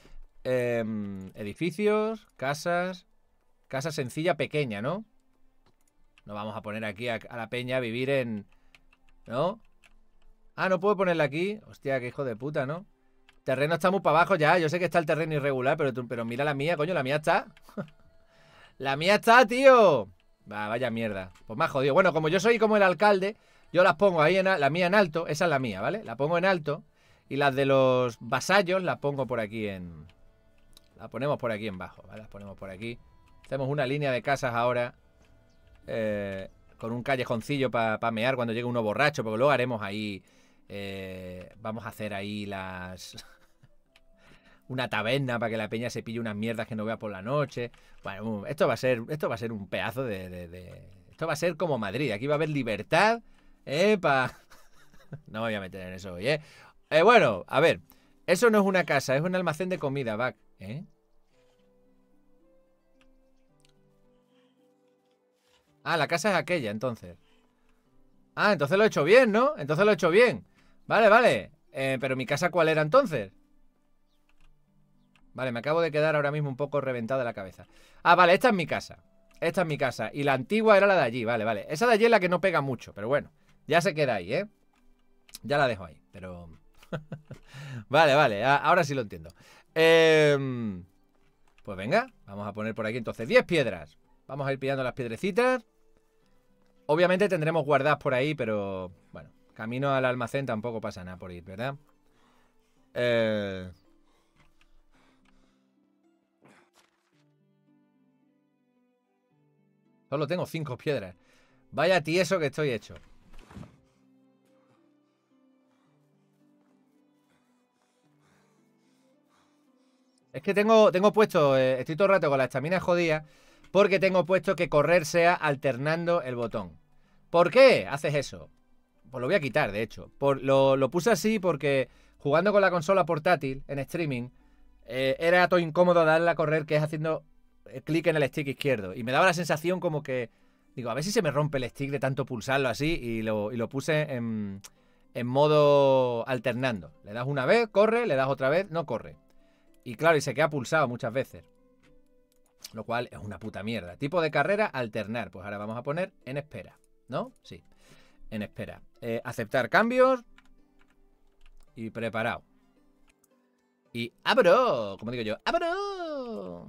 Edificios, casas. Casa sencilla, pequeña, ¿no? No vamos a poner aquí a la peña a vivir en... ¿No? Ah, no puedo ponerla aquí. Hostia, qué hijo de puta, ¿no? Terreno está muy para abajo ya. Yo sé que está el terreno irregular, pero mira la mía, coño. La mía está. La mía está, tío. Va, vaya mierda. Pues me ha jodido. Bueno, como yo soy como el alcalde, yo las pongo ahí la mía en alto. Esa es la mía, ¿vale? La pongo en alto. Y las de los vasallos las pongo por aquí en... La ponemos por aquí en bajo, ¿vale? Las ponemos por aquí. Hacemos una línea de casas ahora. Con un callejoncillo para mear cuando llegue uno borracho. Porque luego haremos ahí... vamos a hacer ahí las... una taberna para que la peña se pille unas mierdas que no vea por la noche. Bueno, esto va a ser un pedazo de... Esto va a ser como Madrid. Aquí va a haber libertad. No me voy a meter en eso hoy, ¿eh? Bueno, a ver. Eso no es una casa, es un almacén de comida, Back. Ah, la casa es aquella, entonces. Ah, entonces lo he hecho bien, ¿no? Entonces lo he hecho bien. Vale, vale. Pero mi casa, ¿cuál era entonces? Vale, me acabo de quedar ahora mismo un poco reventado de la cabeza. Ah, vale, esta es mi casa. Esta es mi casa. Y la antigua era la de allí, vale, vale. Esa de allí es la que no pega mucho, pero bueno. Ya se queda ahí, ¿eh? Ya la dejo ahí, pero... Vale, vale, ahora sí lo entiendo. Pues venga, vamos a poner por aquí entonces 10 piedras. Vamos a ir pillando las piedrecitas. Obviamente tendremos guardadas por ahí, pero... Bueno, camino al almacén tampoco pasa nada por ir, ¿verdad? Solo tengo 5 piedras. Vaya tieso que estoy hecho. Es que tengo puesto... estoy todo el rato con la estamina jodida. Porque tengo puesto que correr sea alternando el botón. ¿Por qué haces eso? Pues lo voy a quitar, de hecho. Lo puse así porque jugando con la consola portátil en streaming era todo incómodo darle a correr, que es haciendo clic en el stick izquierdo. Y me daba la sensación como que... Digo, a ver si se me rompe el stick de tanto pulsarlo así. Y lo puse en modo alternando. Le das una vez, corre, le das otra vez, no corre. Y claro, y se queda pulsado muchas veces. Lo cual es una puta mierda. Tipo de carrera, alternar. Pues ahora vamos a poner en espera, ¿no? Sí, en espera. Aceptar cambios. Y preparado. Y abro, como digo yo, abro.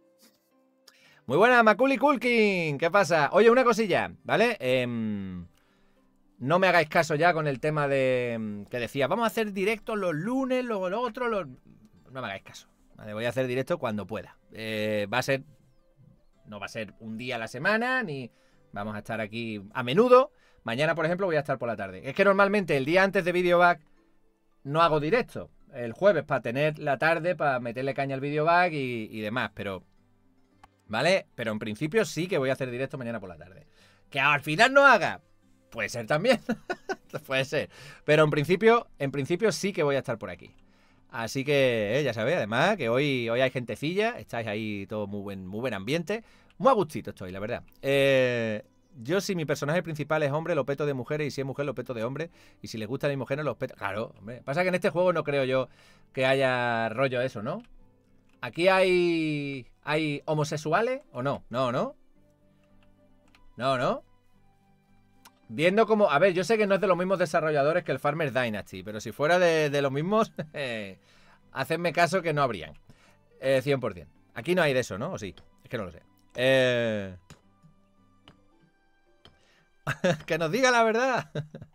Muy buena, Maculi Kulkin. ¿Qué pasa? Oye, una cosilla, ¿vale? No me hagáis caso ya con el tema de... que decía, vamos a hacer directos los lunes, luego lo otro, no me hagáis caso. Vale, voy a hacer directo cuando pueda. Va a ser... No va a ser un día a la semana, ni vamos a estar aquí a menudo. Mañana, por ejemplo, voy a estar por la tarde. Es que normalmente el día antes de Videoback no hago directo. El jueves para tener la tarde, para meterle caña al Videoback y demás, pero... ¿Vale? Pero en principio sí que voy a hacer directo mañana por la tarde. Que al final no haga... Puede ser también. Puede ser. Pero en principio sí que voy a estar por aquí. Así que, ya sabéis, además, que hoy hay gentecilla. Estáis ahí todo muy buen ambiente. Muy a gustito estoy, la verdad. Yo, si mi personaje principal es hombre, lo peto de mujeres. Y si es mujer, lo peto de hombre. Y si les gustan las mujeres, los peto... Claro, hombre. Pasa que en este juego no creo yo que haya rollo eso, ¿no? ¿Aquí hay homosexuales o no? No, ¿no? No, ¿no? Viendo como... A ver, yo sé que no es de los mismos desarrolladores que el Farmers Dynasty, pero si fuera de los mismos, hacedme caso que no habrían. 100%. Aquí no hay de eso, ¿no? ¿O sí? Es que no lo sé. Que nos diga la verdad.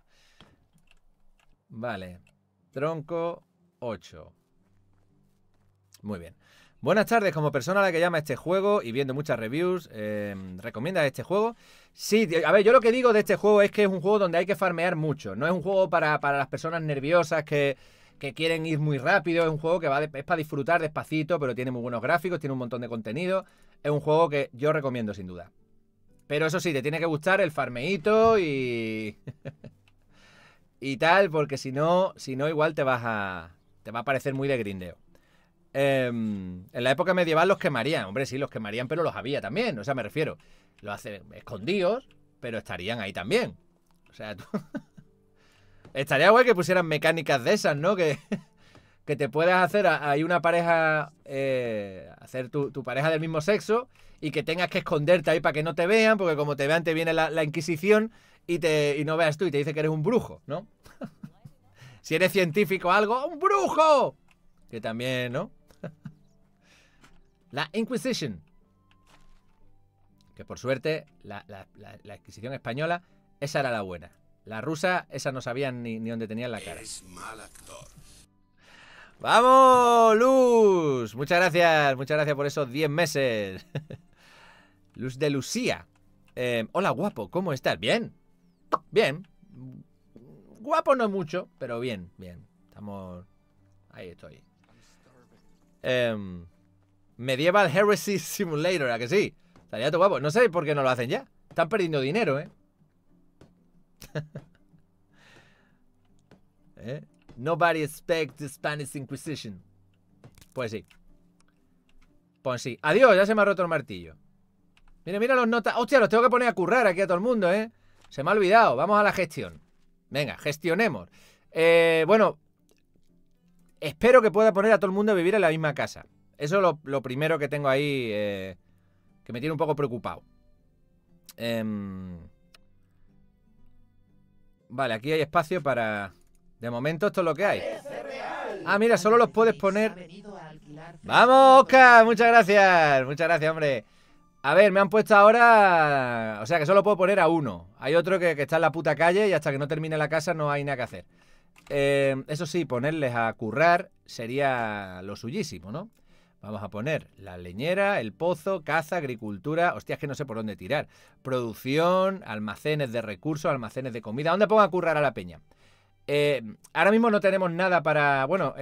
Vale. Tronco 8. Muy bien. Buenas tardes, como persona a la que llama este juego y viendo muchas reviews, ¿recomiendas este juego? Sí, a ver, yo lo que digo de este juego es que es un juego donde hay que farmear mucho. No es un juego para las personas nerviosas que quieren ir muy rápido. Es un juego que es para disfrutar despacito, pero tiene muy buenos gráficos, tiene un montón de contenido. Es un juego que yo recomiendo sin duda. Pero eso sí, te tiene que gustar el farmeíto y... y tal, porque si no igual te va a parecer muy de grindeo. En la época medieval los quemarían. Hombre, sí, los quemarían, pero los había también. O sea, me refiero, lo hacen escondidos, pero estarían ahí también. O sea, tú... estaría guay que pusieran mecánicas de esas, ¿no? Que te puedas hacer ahí una pareja, hacer tu pareja del mismo sexo y que tengas que esconderte ahí para que no te vean, porque como te vean te viene la Inquisición y no veas tú y te dice que eres un brujo, ¿no? Si eres científico o algo, ¡un brujo! Que también, ¿no? La Inquisition. Que por suerte, la Inquisición española, esa era la buena. La rusa, esa no sabían ni dónde tenían la cara. Es mal actor. ¡Vamos, Luz! Muchas gracias por esos 10 meses. Luz de Lucía. Hola, guapo, ¿cómo estás? ¿Bien? Bien. Guapo no mucho, pero bien, bien. Estamos... Ahí estoy. Medieval Heresy Simulator, ¿a que sí? Estaría todo guapo. No sé por qué no lo hacen ya. Están perdiendo dinero, ¿eh? Nobody expects the Spanish Inquisition. Pues sí. Pues sí. Adiós, ya se me ha roto el martillo. Mira, mira los notas. Hostia, los tengo que poner a currar aquí a todo el mundo, ¿eh? Se me ha olvidado. Vamos a la gestión. Venga, gestionemos. Bueno, espero que pueda poner a todo el mundo a vivir en la misma casa. Eso es lo primero que tengo ahí, que me tiene un poco preocupado. Vale, aquí hay espacio para... De momento esto es lo que hay. Ah, mira, solo los puedes poner... ¡Vamos, Oscar! Muchas gracias. Muchas gracias, hombre. A ver, me han puesto ahora... O sea, que solo puedo poner a uno. Hay otro que está en la puta calle y hasta que no termine la casa no hay nada que hacer. Eso sí, ponerles a currar sería lo suyísimo, ¿no? Vamos a poner la leñera, el pozo, caza, agricultura... Hostia, es que no sé por dónde tirar. Producción, almacenes de recursos, almacenes de comida. ¿Dónde pongo a currar a la peña? Ahora mismo no tenemos nada para... Bueno,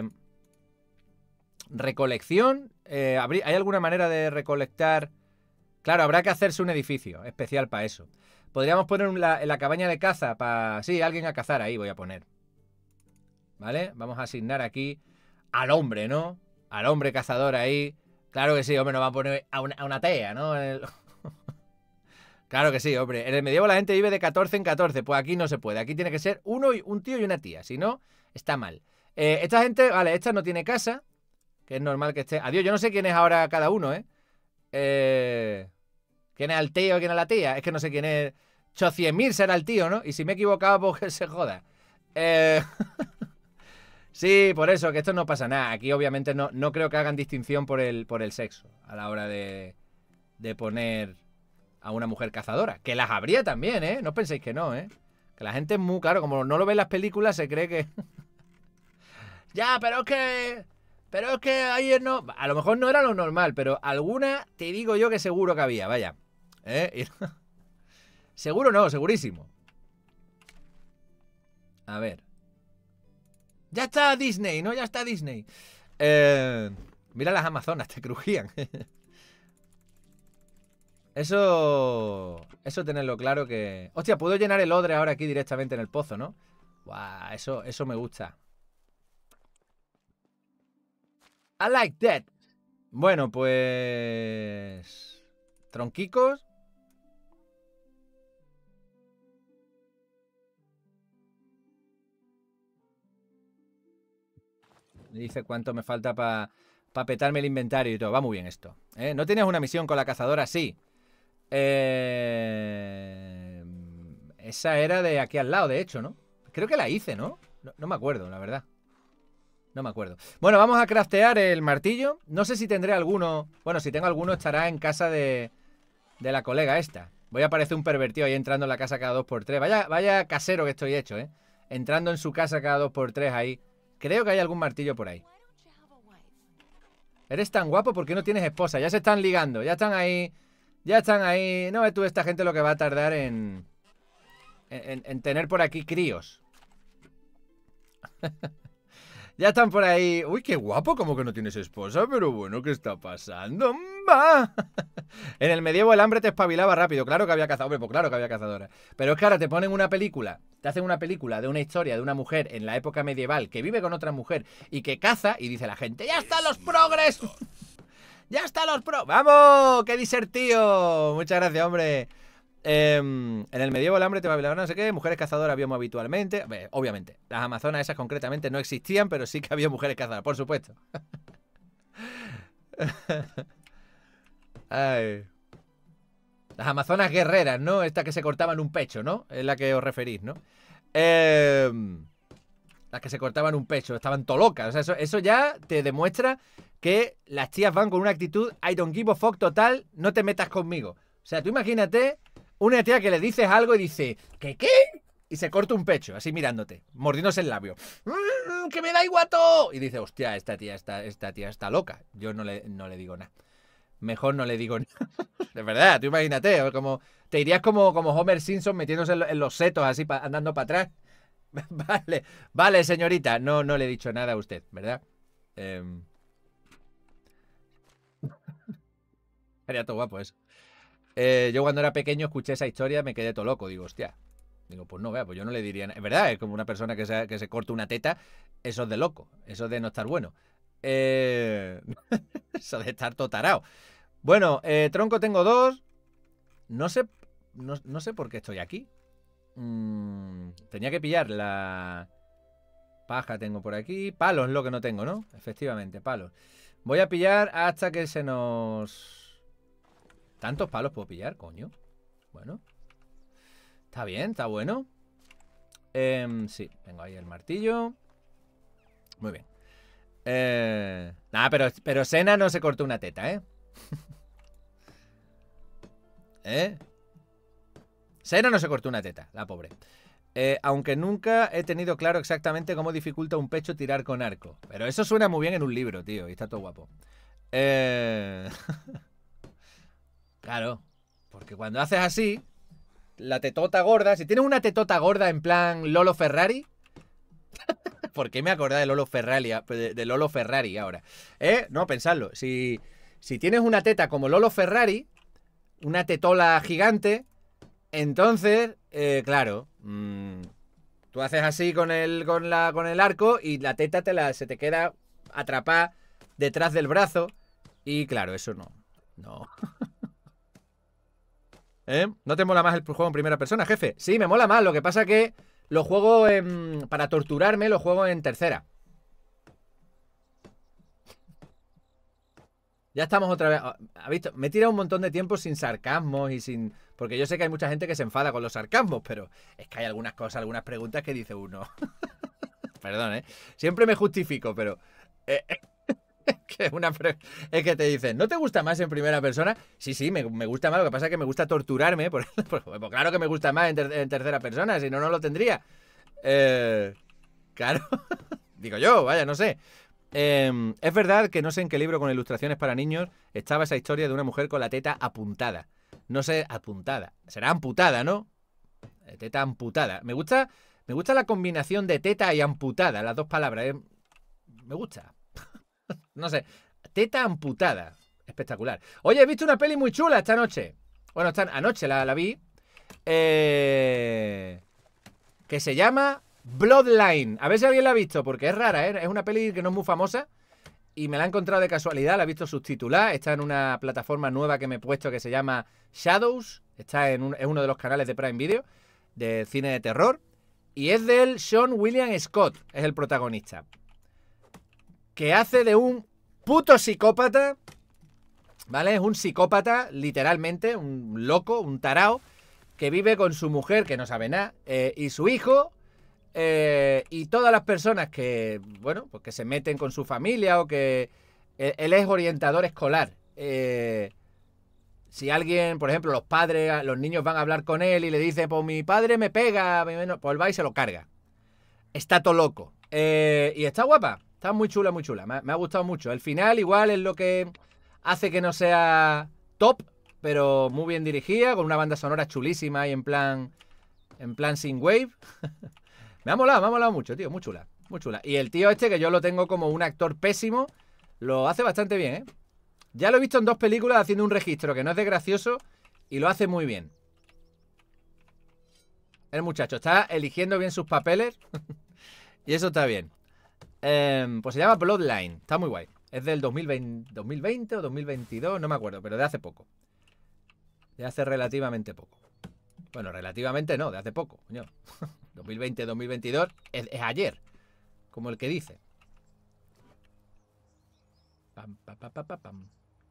recolección. ¿Hay alguna manera de recolectar? Claro, habrá que hacerse un edificio especial para eso. Podríamos poner en la cabaña de caza para... Sí, alguien a cazar ahí voy a poner. ¿Vale? Vamos a asignar aquí al hombre, ¿no? Al hombre cazador ahí. Claro que sí, hombre, nos va a poner a una tea, ¿no? Claro que sí, hombre. En el medievo la gente vive de 14 en 14. Pues aquí no se puede. Aquí tiene que ser un tío y una tía. Si no, está mal. Esta gente, vale, esta no tiene casa. Que es normal que esté... Adiós, yo no sé quién es ahora cada uno, ¿eh? ¿Quién es el tío y quién es la tía? Es que no sé quién es... Chociemir será el tío, ¿no? Y si me he equivocado, pues que se joda. Sí, por eso, que esto no pasa nada. Aquí obviamente no creo que hagan distinción por el sexo a la hora de poner a una mujer cazadora. Que las habría también, ¿eh? No penséis que no, ¿eh? Que la gente es muy... Claro, como no lo ve en las películas, se cree que... Ya, pero es que ayer no... A lo mejor no era lo normal, pero alguna te digo yo que seguro que había, vaya. Seguro no, segurísimo. A ver. Ya está Disney, ¿no? Ya está Disney. Mira las amazonas, te crujían. Eso tenerlo claro que... Hostia, puedo llenar el odre ahora aquí directamente en el pozo, ¿no? Guau, eso me gusta. I like that. Bueno, pues... Tronquicos. Me dice cuánto me falta para petarme el inventario y todo. Va muy bien esto. ¿No tenías una misión con la cazadora? Sí. Esa era de aquí al lado, de hecho, ¿no? Creo que la hice, ¿no? No me acuerdo, la verdad. No me acuerdo. Bueno, vamos a craftear el martillo. No sé si tendré alguno... Bueno, si tengo alguno estará en casa de la colega esta. Voy a parecer un pervertido ahí entrando en la casa cada 2x3. Vaya casero que estoy hecho, ¿eh? Entrando en su casa cada 2x3 ahí. Creo que hay algún martillo por ahí. Eres tan guapo, ¿por qué no tienes esposa? Ya se están ligando, ya están ahí. Ya están ahí. No ves tú esta gente lo que va a tardar en tener por aquí críos. Ya están por ahí. Uy, qué guapo, como que no tienes esposa, pero bueno, ¿qué está pasando? ¡Va! En el medievo el hambre te espabilaba rápido. Claro que había cazadores, pues claro que había cazadores. Pero es que ahora te ponen una película, te hacen una película de una historia de una mujer en la época medieval que vive con otra mujer y que caza y dice la gente, ¡ya están los progres! ¡Ya están los progres! ¡Vamos! ¡Qué disertío! Muchas gracias, hombre. En el medievo el hambre te espabilaba no sé qué, mujeres cazadoras habíamos habitualmente. Obviamente, las amazonas esas concretamente no existían, pero sí que había mujeres cazadoras, por supuesto. Ay. Las amazonas guerreras, ¿no? Estas que se cortaban un pecho, ¿no? Es la que os referís, ¿no? Las que se cortaban un pecho, estaban todo locas. O sea, eso ya te demuestra que las tías van con una actitud I don't give a fuck total, no te metas conmigo. O sea, tú imagínate una tía que le dices algo y dice, ¿qué? Y se corta un pecho, así mirándote, mordiéndose el labio. ¡Que me da igual todo! Y dice, hostia, esta tía está loca. Yo no le digo nada. Mejor no le digo nada. De verdad, tú imagínate, como te irías como Homer Simpson metiéndose en los setos así, andando para atrás. Vale, señorita, no le he dicho nada a usted, ¿verdad? Sería todo guapo eso. Yo cuando era pequeño escuché esa historia, me quedé todo loco. Digo, hostia. Digo, pues no, vea, pues yo no le diría nada. Es verdad, es como una persona que se corta una teta. Eso es de loco. Eso es de no estar bueno. Eso de estar todo tarao. Bueno, tronco tengo 2. No sé por qué estoy aquí. Tenía que pillar la paja tengo por aquí. Palos es lo que no tengo, ¿no? Efectivamente, palos. Voy a pillar hasta que se nos... ¿Tantos palos puedo pillar, coño? Bueno. Está bien, está bueno. Sí, tengo ahí el martillo. Muy bien. Nada, pero Sena no se cortó una teta, ¿eh? Sena no se cortó una teta, la pobre. Aunque nunca he tenido claro exactamente cómo dificulta un pecho tirar con arco. Pero eso suena muy bien en un libro, tío. Y está todo guapo. Claro. Porque cuando haces así, la tetota gorda... Si tienes una tetota gorda en plan Lolo Ferrari... ¿Por qué me acordás de Lolo Ferrari, de Lolo Ferrari ahora? No, pensadlo. Si tienes una teta como Lolo Ferrari, una tetola gigante, entonces, claro, tú haces así con el arco y la teta se te queda atrapada detrás del brazo. Y claro, eso no. ¿No te mola más el juego en primera persona, jefe? Sí, me mola más. Lo que pasa que lo juego para torturarme, lo juego en tercera. Ya estamos otra vez. ¿Ha visto? Me he tirado un montón de tiempo sin sarcasmos y sin... Porque yo sé que hay mucha gente que se enfada con los sarcasmos, pero es que hay algunas cosas, algunas preguntas que dice uno. Perdón, ¿eh? Siempre me justifico, pero... Es que te dicen, ¿no te gusta más en primera persona? Sí, me gusta más. Lo que pasa es que me gusta torturarme. Pues claro que me gusta más en tercera persona, si no, no lo tendría. Claro. Digo yo, vaya, no sé. Es verdad que no sé en qué libro con ilustraciones para niños estaba esa historia de una mujer con la teta apuntada. No sé, apuntada. Será amputada, ¿no? Teta amputada. Me gusta la combinación de teta y amputada, las dos palabras. Me gusta. No sé, teta amputada. Espectacular. Oye, he visto una peli muy chula esta noche. Bueno, anoche la vi. Que se llama Bloodline. A ver si alguien la ha visto, porque es rara, ¿eh? Es una peli que no es muy famosa y me la he encontrado de casualidad. La he visto subtitulada. Está en una plataforma nueva que me he puesto que se llama Shadows. Está es uno de los canales de Prime Video de cine de terror. Y es del Sean William Scott. Es el protagonista. Que hace de un puto psicópata, ¿vale? Es un psicópata, literalmente, un loco, un tarao, que vive con su mujer, que no sabe nada, y su hijo, y todas las personas que, bueno, pues que se meten con su familia o que... Él es orientador escolar. Si alguien, por ejemplo, los padres, los niños van a hablar con él y le dice, pues mi padre me pega, pues él va y se lo carga. Está todo loco. Y está guapa. Está muy chula, muy chula. Me ha gustado mucho. El final igual es lo que hace que no sea top, pero muy bien dirigida, con una banda sonora chulísima y en plan synthwave. Me ha molado mucho, tío. Muy chula. Muy chula. Y el tío este, que yo lo tengo como un actor pésimo, lo hace bastante bien, ¿eh? Ya lo he visto en 2 películas haciendo un registro que no es de gracioso y lo hace muy bien. El muchacho está eligiendo bien sus papeles y eso está bien. Pues se llama Bloodline. Está muy guay. Es del 2020 o 2022, no me acuerdo, pero de hace poco. De hace relativamente poco. Bueno, relativamente no, de hace poco, coño. 2020-2022 es ayer, como el que dice. Pam, pam, pam, pam, pam.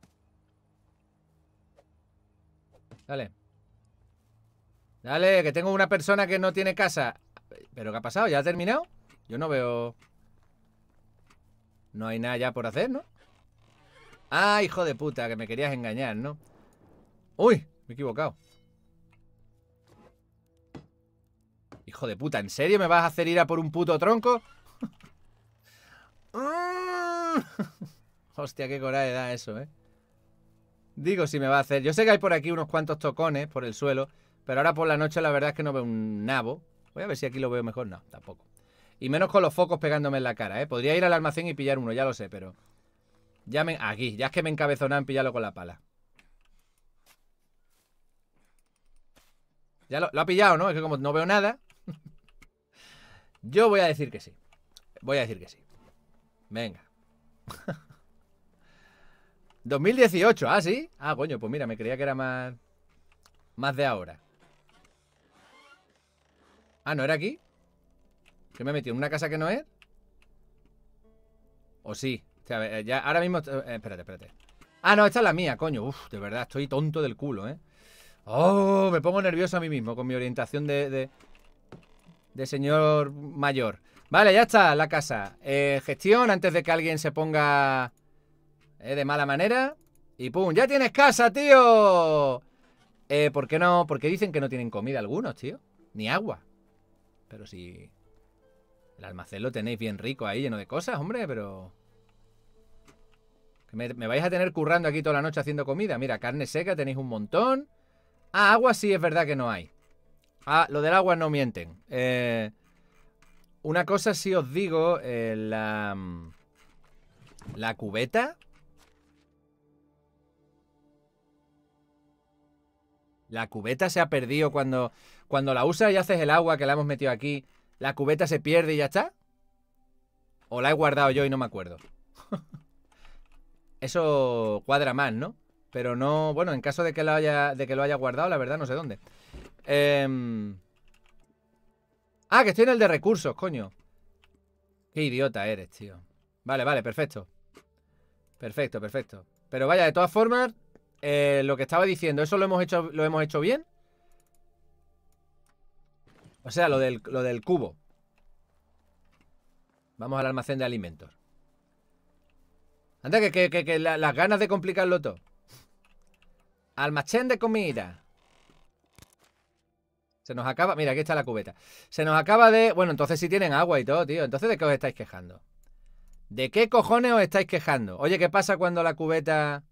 Dale. Dale, que tengo una persona que no tiene casa. ¿Pero qué ha pasado? ¿Ya ha terminado? Yo no veo... No hay nada ya por hacer, ¿no? Ah, hijo de puta, que me querías engañar, ¿no? Uy, me he equivocado. Hijo de puta, ¿en serio me vas a hacer ir a por un puto tronco? Hostia, qué coraje da eso, ¿eh? Digo, si me va a hacer... Yo sé que hay por aquí unos cuantos tocones por el suelo, pero ahora por la noche la verdad es que no veo un nabo. Voy a ver si aquí lo veo mejor. No, tampoco. Y menos con los focos pegándome en la cara, ¿eh? Podría ir al almacén y pillar uno, ya lo sé, pero... Ya me... Aquí, ya es que me encabezonan en pillarlo con la pala. Ya lo ha pillado, ¿no? Es que como no veo nada... Yo voy a decir que sí. Voy a decir que sí. Venga. 2018, ¿ah, sí? Ah, coño, pues mira, me creía que era más de ahora. Ah, ¿no era aquí? ¿Que me he metido en una casa que no es? ¿O sí? O sea, ya, ahora mismo... espérate. Ah, no, esta es la mía, coño. Uf, de verdad, estoy tonto del culo, ¿eh? Oh, me pongo nervioso a mí mismo con mi orientación de señor mayor. Vale, ya está, la casa. Gestión, antes de que alguien se ponga de mala manera. Y pum, ¡ya tienes casa, tío! ¿Por qué no? ¿Por qué dicen que no tienen comida algunos, tío? Ni agua. Pero si... El almacén lo tenéis bien rico ahí, lleno de cosas, hombre, pero... Que me vais a tener currando aquí toda la noche haciendo comida. Mira, carne seca tenéis un montón. Ah, agua sí es verdad que no hay. Ah, lo del agua no mienten. Una cosa sí os digo, la cubeta. La cubeta se ha perdido cuando la usas y haces el agua que la hemos metido aquí. La cubeta se pierde y ya está. O la he guardado yo y no me acuerdo. Eso cuadra más, ¿no? Pero no, bueno, en caso de que lo haya guardado, la verdad no sé dónde. Ah, que estoy en el de recursos, coño. Qué idiota eres, tío. Vale, perfecto. Perfecto. Pero vaya, de todas formas, lo que estaba diciendo, ¿eso lo hemos hecho bien? O sea, lo del cubo. Vamos al almacén de alimentos. Anda, que las ganas de complicarlo todo. Almacén de comida. Se nos acaba... Mira, aquí está la cubeta. Se nos acaba de... Bueno, entonces sí tienen agua y todo, tío. Entonces, ¿de qué os estáis quejando? ¿De qué cojones os estáis quejando? Oye, ¿qué pasa cuando la cubeta...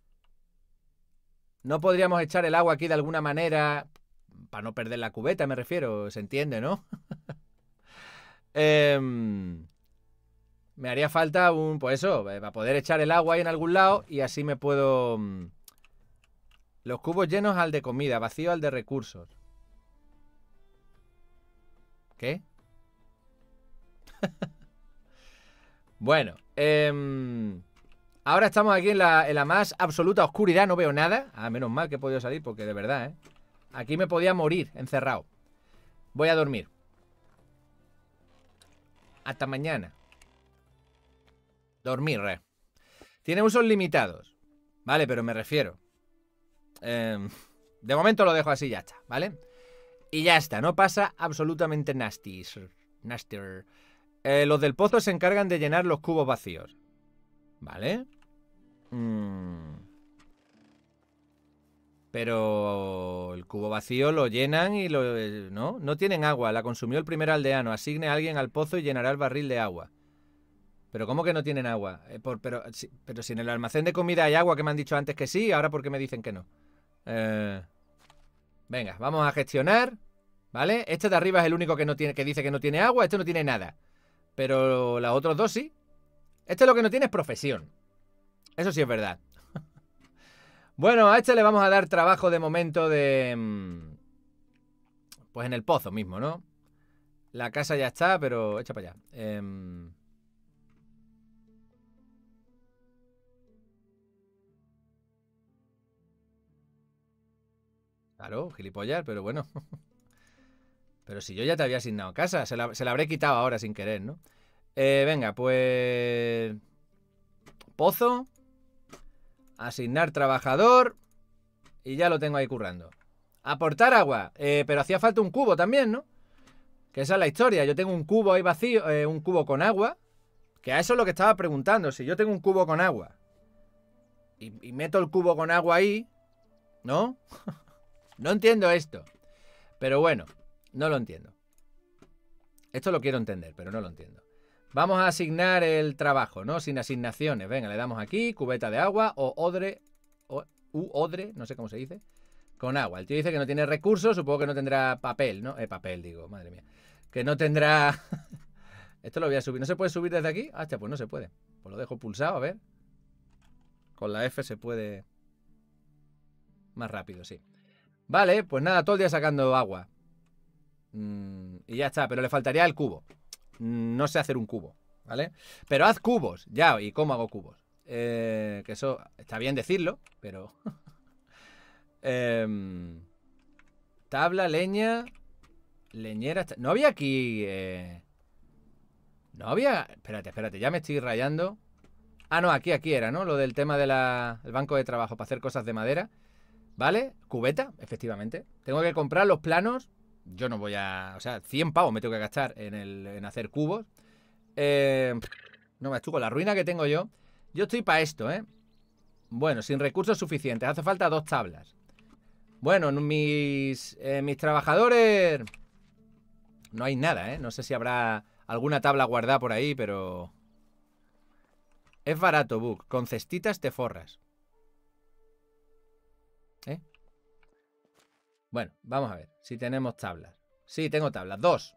¿No podríamos echar el agua aquí de alguna manera? Para no perder la cubeta, me refiero. Se entiende, ¿no? Me haría falta un... Pues eso, para poder echar el agua ahí en algún lado. Y así me puedo... Los cubos llenos al de comida, vacío al de recursos. ¿Qué? Bueno, ahora estamos aquí en la más absoluta oscuridad. No veo nada. Ah, menos mal que he podido salir porque de verdad, ¿eh? Aquí me podía morir encerrado. Voy a dormir. Hasta mañana. Dormir, Tiene usos limitados. Vale, pero me refiero. De momento lo dejo así y ya está, ¿vale? Y ya está, no pasa absolutamente nastier. Los del pozo se encargan de llenar los cubos vacíos. ¿Vale? Pero el cubo vacío lo llenan y no tienen agua. La consumió el primer aldeano. Asigne a alguien al pozo y llenará el barril de agua. ¿Pero cómo que no tienen agua? Pero si en el almacén de comida hay agua, que me han dicho antes que sí, ahora ¿por qué me dicen que no? Venga, vamos a gestionar. ¿Vale? Este de arriba es el único que no tiene, que dice que no tiene agua. Este no tiene nada. Pero los otros dos sí. Este lo que no tiene es profesión. Eso sí es verdad. Bueno, a este le vamos a dar trabajo de momento de... Pues en el pozo mismo, ¿no? La casa ya está, pero echa para allá. Claro, gilipollas, pero bueno. Pero si yo ya te había asignado casa, se la habré quitado ahora sin querer, ¿no? Venga, pues... Pozo. Asignar trabajador. Y ya lo tengo ahí currando. Aportar agua. Pero hacía falta un cubo también, ¿no? Que esa es la historia. Yo tengo un cubo ahí vacío, un cubo con agua. Que a eso es lo que estaba preguntando. Si yo tengo un cubo con agua y meto el cubo con agua ahí, ¿no? No entiendo esto. Pero bueno, no lo entiendo. Esto lo quiero entender, pero no lo entiendo. Vamos a asignar el trabajo, ¿no? Sin asignaciones. Venga, le damos aquí, cubeta de agua o odre, odre, no sé cómo se dice, con agua. El tío dice que no tiene recursos, supongo que no tendrá papel, ¿no? Papel, digo, madre mía. Que no tendrá... Esto lo voy a subir. ¿No se puede subir desde aquí? Hostia, pues no se puede. Pues lo dejo pulsado, a ver. Con la F se puede... Más rápido, sí. Vale, pues nada, todo el día sacando agua. Y ya está, pero le faltaría el cubo. No sé hacer un cubo, ¿vale? Pero haz cubos, ya, ¿y cómo hago cubos? Que eso está bien decirlo, pero... tabla, leña... Leñera... No había aquí... No había... Espérate, ya me estoy rayando. Ah, no, aquí era, ¿no? Lo del tema del banco de trabajo para hacer cosas de madera. ¿Vale? Cubeta, efectivamente. Tengo que comprar los planos. Yo no voy a... O sea, 100 pavos me tengo que gastar en hacer cubos. No me estuvo la ruina que tengo yo. Yo estoy para esto, ¿eh? Bueno, sin recursos suficientes. Hace falta 2 tablas. Bueno, mis trabajadores... No hay nada, ¿eh? No sé si habrá alguna tabla guardada por ahí, pero... Es barato, Bug. Con cestitas te forras. ¿Eh? Bueno, vamos a ver si tenemos tablas. Sí, tengo tablas. 2.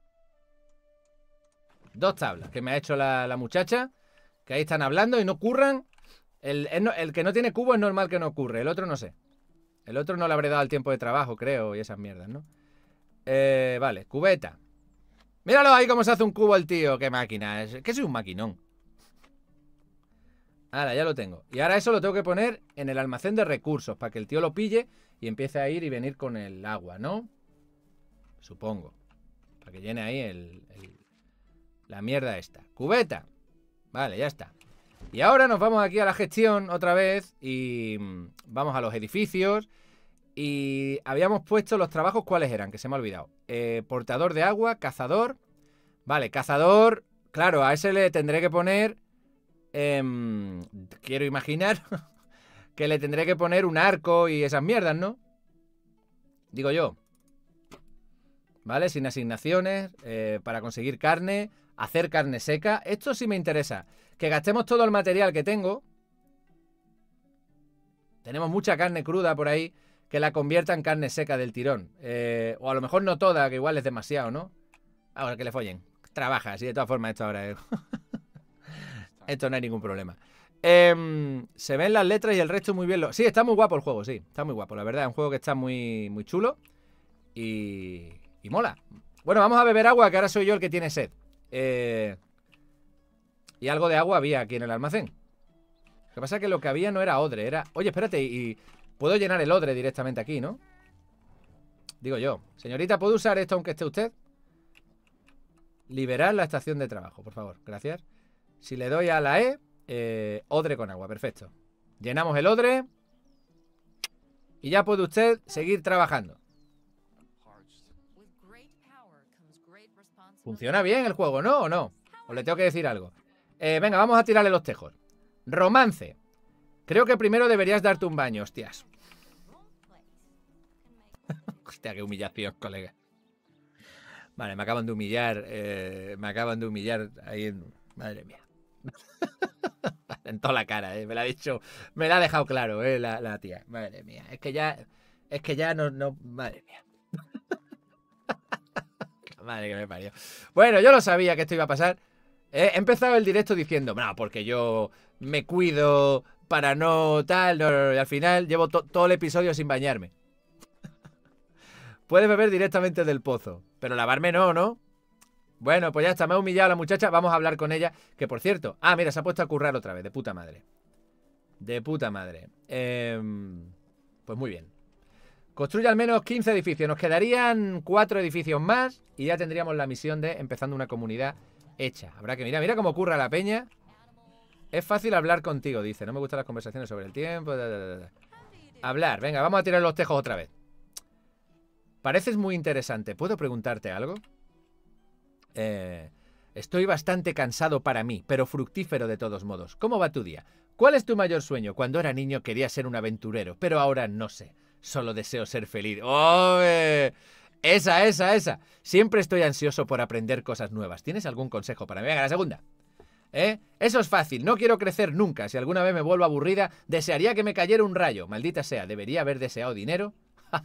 2 tablas que me ha hecho la muchacha. Que ahí están hablando y no curran. El que no tiene cubo es normal que no ocurre. El otro no sé. El otro no le habré dado el tiempo de trabajo, creo. Y esas mierdas, ¿no? Vale, cubeta. Míralo ahí cómo se hace un cubo el tío. Qué máquina. Es que soy un maquinón. Ahora, ya lo tengo. Y ahora eso lo tengo que poner en el almacén de recursos para que el tío lo pille y empiece a ir y venir con el agua, ¿no? Supongo. Para que llene ahí la mierda esta. Cubeta. Vale, ya está. Y ahora nos vamos aquí a la gestión otra vez y vamos a los edificios. Y habíamos puesto los trabajos, ¿cuáles eran? Que se me ha olvidado. Portador de agua, cazador. Vale, cazador. Claro, a ese le tendré que poner... quiero imaginar que le tendré que poner un arco y esas mierdas, ¿no? Digo yo. ¿Vale? Sin asignaciones, para conseguir carne, hacer carne seca. Esto sí me interesa. Que gastemos todo el material que tengo. Tenemos mucha carne cruda por ahí. Que la convierta en carne seca del tirón. O a lo mejor no toda, que igual es demasiado, ¿no? Ahora que le follen. Trabaja, así de todas formas esto ahora... Esto no hay ningún problema. Se ven las letras y el resto muy bien. Sí, está muy guapo el juego, sí. Está muy guapo, la verdad. Es un juego que está muy, muy chulo. Y mola. Bueno, vamos a beber agua, que ahora soy yo el que tiene sed. Y algo de agua había aquí en el almacén. Lo que pasa es que lo que había no era odre, era... Oye, espérate, y puedo llenar el odre directamente aquí, ¿no? Digo yo. Señorita, ¿puedo usar esto aunque esté usted? Liberar la estación de trabajo, por favor. Gracias. Si le doy a la odre con agua, perfecto. Llenamos el odre. Y ya puede usted seguir trabajando. ¿Funciona bien el juego, no? ¿O no? ¿O le tengo que decir algo? Venga, vamos a tirarle los tejos. Romance. Creo que primero deberías darte un baño, hostias. Hostia, qué humillación, colega. Vale, me acaban de humillar. Me acaban de humillar ahí en... Madre mía. En toda la cara, me la ha dicho. Me la ha dejado claro, la tía. Madre mía. Es que ya no. Madre mía. Madre que me parió. Bueno, yo lo sabía que esto iba a pasar. He empezado el directo diciendo, no, porque yo me cuido para no tal, no, y al final llevo todo el episodio sin bañarme. Puedes beber directamente del pozo, pero lavarme no, ¿no? Bueno, pues ya está, me ha humillado la muchacha, vamos a hablar con ella, que por cierto, mira, se ha puesto a currar otra vez, de puta madre. De puta madre. Pues muy bien. Construye al menos 15 edificios, nos quedarían 4 edificios más y ya tendríamos la misión de empezando una comunidad hecha. Habrá que mira cómo curra la peña. Es fácil hablar contigo, dice, no me gustan las conversaciones sobre el tiempo. Hablar, venga, vamos a tirar los tejos otra vez. Pareces muy interesante, ¿puedo preguntarte algo? Estoy bastante cansado para mí, pero fructífero de todos modos. ¿Cómo va tu día? ¿Cuál es tu mayor sueño? Cuando era niño quería ser un aventurero, pero ahora no sé. Solo deseo ser feliz. ¡Oh! Esa. Siempre estoy ansioso por aprender cosas nuevas. ¿Tienes algún consejo para mí? Venga, la segunda. Eso es fácil. No quiero crecer nunca. Si alguna vez me vuelvo aburrida, desearía que me cayera un rayo. Maldita sea, ¿debería haber deseado dinero?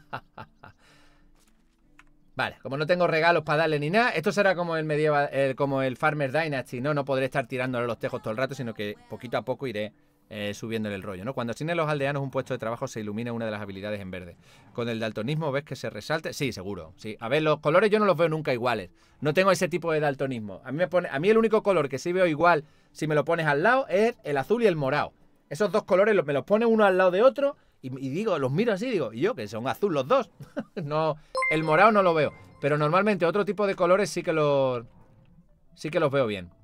Vale, como no tengo regalos para darle ni nada, esto será como el medieval, como el Farmer Dynasty, ¿no? No podré estar tirándole los tejos todo el rato, sino que poquito a poco iré subiéndole el rollo, ¿no? Cuando asignen los aldeanos un puesto de trabajo se ilumina una de las habilidades en verde. Con el daltonismo ves que se resalte. Sí, seguro. Sí. A ver, los colores yo no los veo nunca iguales. No tengo ese tipo de daltonismo. A mí el único color que sí veo igual si me lo pones al lado es el azul y el morado. Esos dos colores me los pone uno al lado de otro y digo, los miro así, digo, ¿y yo? Que son azul los dos. No, el morado no lo veo. Pero normalmente otro tipo de colores sí que los veo bien.